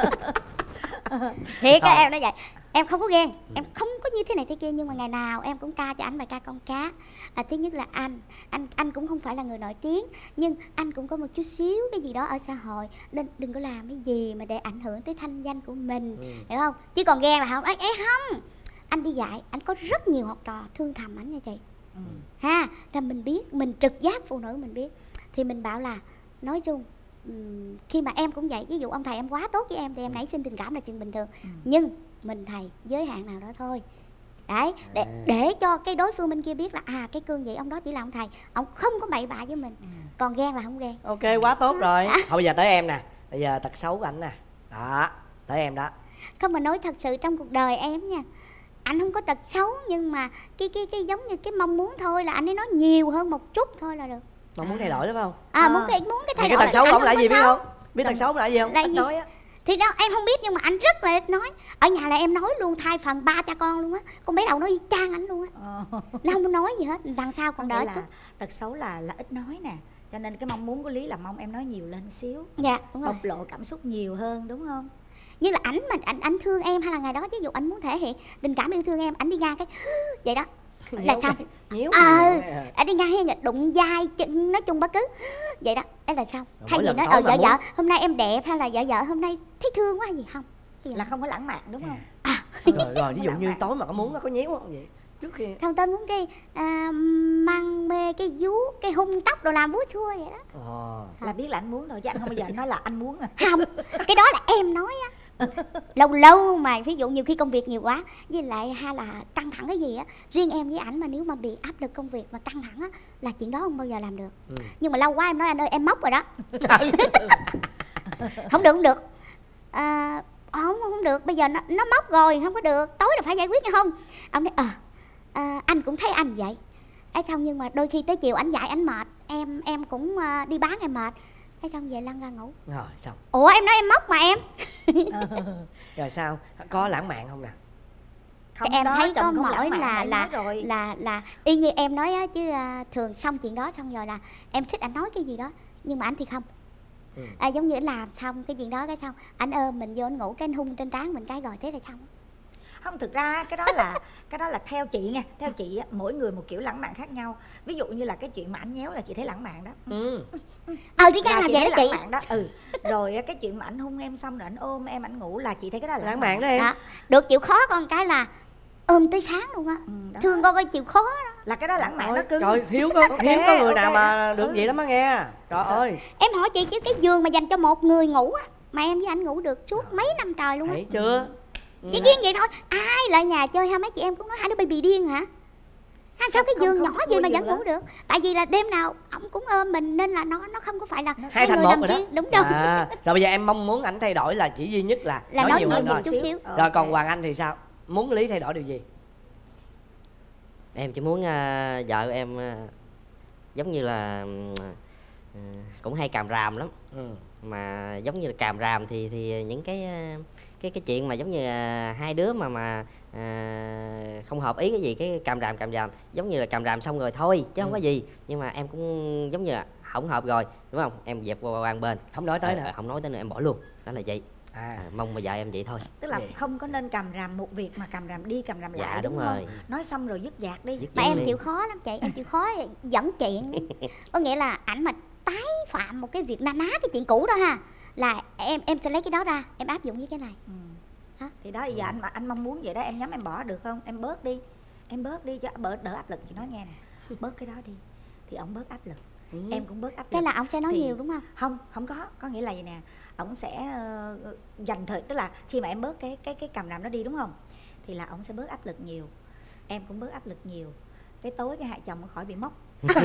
Thiệt á, Không. em nói vậy. Em không có ghen, em không có như thế này thế kia, nhưng mà ngày nào em cũng ca cho anh bài ca con cá. À, thứ nhất là anh, anh anh cũng không phải là người nổi tiếng, nhưng anh cũng có một chút xíu cái gì đó ở xã hội, nên đừng có làm cái gì mà để ảnh hưởng tới thanh danh của mình, Ừ. hiểu không? Chứ còn ghen là không, ấy ấy không. Anh đi dạy, anh có rất nhiều học trò thương thầm ảnh nha chị. Ừ. Ha, thì mình biết, mình trực giác phụ nữ mình biết, thì mình bảo là nói chung ừm, khi mà em cũng vậy, ví dụ ông thầy em quá tốt với em thì em nảy sinh tình cảm là chuyện bình thường, Ừ. nhưng mình thầy giới hạn nào đó thôi. Đấy, để, À. để cho cái đối phương bên kia biết là à cái cương vị ông đó chỉ là ông thầy, ông không có bậy bạ với mình. Ừ. Còn ghen là không ghen. Ok, quá tốt rồi. Thôi bây giờ tới em nè. Bây giờ tật xấu của ảnh nè. Đó, tới em đó. Không, mà nói thật sự trong cuộc đời em nha, anh không có tật xấu, nhưng mà cái cái cái giống như cái mong muốn thôi, là anh ấy nói nhiều hơn một chút thôi là được. Mong muốn thay đổi đúng không? À, À. muốn cái muốn cái thay Thì cái đổi tật xấu anh của ông là có gì biết xấu. không? Biết tật xấu là gì không? Là Ít gì? nói á. Thì đó em không biết, nhưng mà anh rất là ít nói. Ở nhà là em nói luôn, thai phần ba cha con luôn á. Con bé đầu nói y chang anh luôn á. Ờ. Nó không có nói gì hết, đằng sau Có còn nghĩa đợi là chút. tật xấu là là ít nói nè, cho nên cái mong muốn của Lý là mong em nói nhiều lên xíu, Dạ đúng rồi. bộc lộ cảm xúc nhiều hơn, đúng không? Như là ảnh mà ảnh ảnh thương em, hay là ngày đó ví dụ ảnh muốn thể hiện tình cảm yêu thương em, ảnh đi ngang cái vậy đó là xong. Nhíu. Ờ, nhíu. ảnh đi ngang hay đụng vai chân, nói chung bất cứ vậy đó, đấy là xong. Rồi Thay mỗi vì lần nói tối ờ mà vợ muốn- vợ hôm nay em đẹp, hay là vợ vợ hôm nay thấy thương quá gì không. Vậy Là không có lãng mạn, đúng không? Rồi rồi, ví dụ như tối mà có muốn nó có nhíu không vậy? Trước khi không, tôi muốn cái à, măng mê cái vú, cái hung tóc đồ làm búa chua vậy đó. Ờ. Là biết là anh muốn thôi, chứ anh không bao giờ anh nói là anh muốn à. Không, cái đó là em nói á. Lâu lâu mà ví dụ nhiều khi công việc nhiều quá, với lại hay là căng thẳng cái gì á, riêng em với ảnh mà nếu mà bị áp lực công việc mà căng thẳng á, là chuyện đó không bao giờ làm được. Ừ. Nhưng mà lâu quá em nói anh ơi em móc rồi đó. Không được, không được. À, không không được, bây giờ nó, nó móc rồi không có được, tối là phải giải quyết nghe không. Ông nói ờ à, anh cũng thấy anh vậy ấy xong, nhưng mà đôi khi tới chiều anh dạy anh mệt, em em cũng uh, đi bán em mệt ấy xong về lăn ra ngủ. Rồi xong. Ủa em nói em móc mà em. Rồi sao? Có lãng mạn không nè? Không em đó, thấy có chồng không mỗi lãng mạn, là em là nói rồi. là là y như em nói á, chứ uh, thường xong chuyện đó xong rồi là em thích anh nói cái gì đó, nhưng mà anh thì không. Ừ. À, giống như anh làm xong cái chuyện đó cái xong anh ôm mình vô anh ngủ, cái anh hung trên trán mình cái rồi thế là xong. Không, thực ra cái đó là cái đó là theo chị nha, theo chị á, mỗi người một kiểu lãng mạn khác nhau. Ví dụ như là cái chuyện mà anh nhéo là chị thấy lãng mạn đó. Ừ. Ờ thì cái Là làm chị vậy thấy đó chị. lãng mạn đó. Ừ. Rồi á, cái chuyện mà anh hung em xong rồi anh ôm em anh ngủ là chị thấy cái đó là Lãng mạn đó em. Đó. Được chịu khó con cái là ôm tới sáng luôn á. Ừ, đó. Thương con coi chịu khó đó. Là cái đó lãng mạn Trời, nó cứng. trời hiếu có Ok, hiếu có người ok nào mà đó. được Ừ. vậy lắm á nghe. Trời ơi, Em hỏi chị chứ cái giường mà dành cho một người ngủ á, mà em với anh ngủ được suốt mấy năm trời luôn á. thấy chưa? Chỉ riêng vậy thôi. Ai lại nhà chơi hai mấy chị em cũng nói hai đứa baby điên hả? Hay sao cái Không, giường không, nhỏ không gì mua mà giường vẫn ngủ được? Tại vì là đêm nào ổng cũng ôm mình, nên là nó nó không có phải là Hai thành người một nằm rồi đó. riêng. Đúng rồi. À, rồi bây giờ em mong muốn ảnh thay đổi là chỉ duy nhất là, Là nói nói nhiều nhiều hơn một thôi. chút xíu. Ờ, Rồi ok. còn Hoàng Anh thì sao? Muốn Lý thay đổi điều gì? Em chỉ muốn à, vợ em à, giống như là à, cũng hay càm ràm lắm, Ừ. mà giống như là càm ràm thì thì những cái à, cái cái chuyện mà giống như à, hai đứa mà mà à, không hợp ý cái gì, cái càm ràm càm ràm giống như là càm ràm xong rồi thôi chứ không Ừ. có gì, nhưng mà em cũng giống như là không hợp rồi đúng không, em dẹp qua qua một bên, Không nói tới Ờ, nữa. ờ, không nói tới nữa, em bỏ luôn, đó là vậy. À. À, mong mà vợ em vậy thôi. Tức là Vậy. không có nên cầm ràm một việc mà cầm ràm đi cầm ràm Dạ, lại, đúng đúng, rồi. không? Nói xong rồi dứt dạc đi. Dứt Mà dạc em đi. chịu khó lắm chị, em chịu khó dẫn chuyện. Có nghĩa là ảnh mà tái phạm một cái việc na ná cái chuyện cũ đó ha, là em em sẽ lấy cái đó ra em áp dụng với cái này. Ừ. Hả? Thì đó giờ anh mà anh mong muốn vậy đó, em nhắm em bỏ được không? Em bớt đi. Em bớt đi cho bớt đỡ áp lực, chị nói nghe nè. Bớt cái đó đi thì ông bớt áp lực. Ừ. Em cũng bớt áp lực. Thế là ông sẽ nói Thì- nhiều đúng không? Không, không có, có nghĩa là gì nè, ổng sẽ ờ, dành thời, tức là khi mà em bớt cái cái cái cầm ràm đó đi đúng không, thì là ổng sẽ bớt áp lực nhiều, em cũng bớt áp lực nhiều, cái tối cái hai chồng nó khỏi bị móc.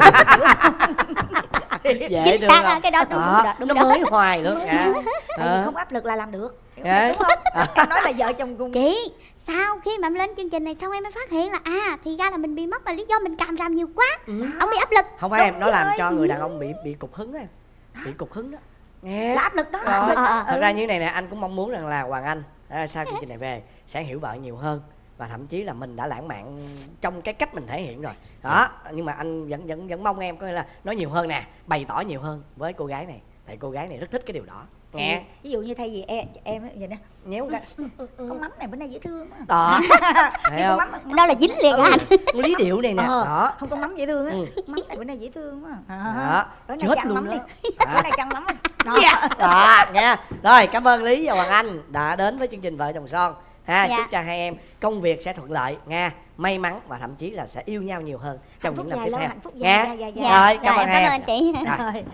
Dễ Chính thương xác không? á, cái đó đúng, Đó, đúng, đó, đúng nó đó. mới hoài luôn à. Tại vì không áp lực là làm được, hiểu Dạ. đúng không? Em nói là vợ chồng cùng. Chị, sau khi mà em lên chương trình này xong em mới phát hiện là à thì ra là mình bị móc là lý do mình càm ràm nhiều quá. Ừ. Ông bị áp lực. Không phải em, Đúng nó làm rồi. cho người đàn ông bị bị cục hứng á. bị cục hứng đó nghe, là áp lực đó. rồi Áp lực đó. thật Ừ. ra như thế này nè, anh cũng mong muốn rằng là Hoàng Anh à, sau chương trình này về sẽ hiểu vợ nhiều hơn, và thậm chí là mình đã lãng mạn trong cái cách mình thể hiện rồi đó, nhưng mà anh vẫn vẫn vẫn mong em có nghĩa là nói nhiều hơn nè, bày tỏ nhiều hơn với cô gái này, tại cô gái này rất thích cái điều đó nghe. Ví dụ như thay vì em em vậy nè, Nhéo cái con mắm này bữa nay dễ thương quá. đó thấy Con không, mắm Đó là dính liền Ừ. á anh. lý điệu này nè Ờ, đó. không, con mắm dễ thương á. Ừ. Mắm này bữa nay dễ thương quá. Đó, Bữa nay chết chăn luôn mắm đó. đi. Đó. Bữa nay chăn mắm đi. Đó. Đó nghe, rồi cảm ơn Lý và Hoàng Anh đã đến với chương trình Vợ Chồng Son ha. Dạ. Chúc cho hai em công việc sẽ thuận lợi nha, may mắn và thậm chí là sẽ yêu nhau nhiều hơn trong Hạnh phúc những năm dài tiếp lâu, theo hạnh phúc dài, nha. dài, dài, Dạ, Rồi cảm rồi, ơn em hai cảm em. ơn chị. Rồi. Rồi.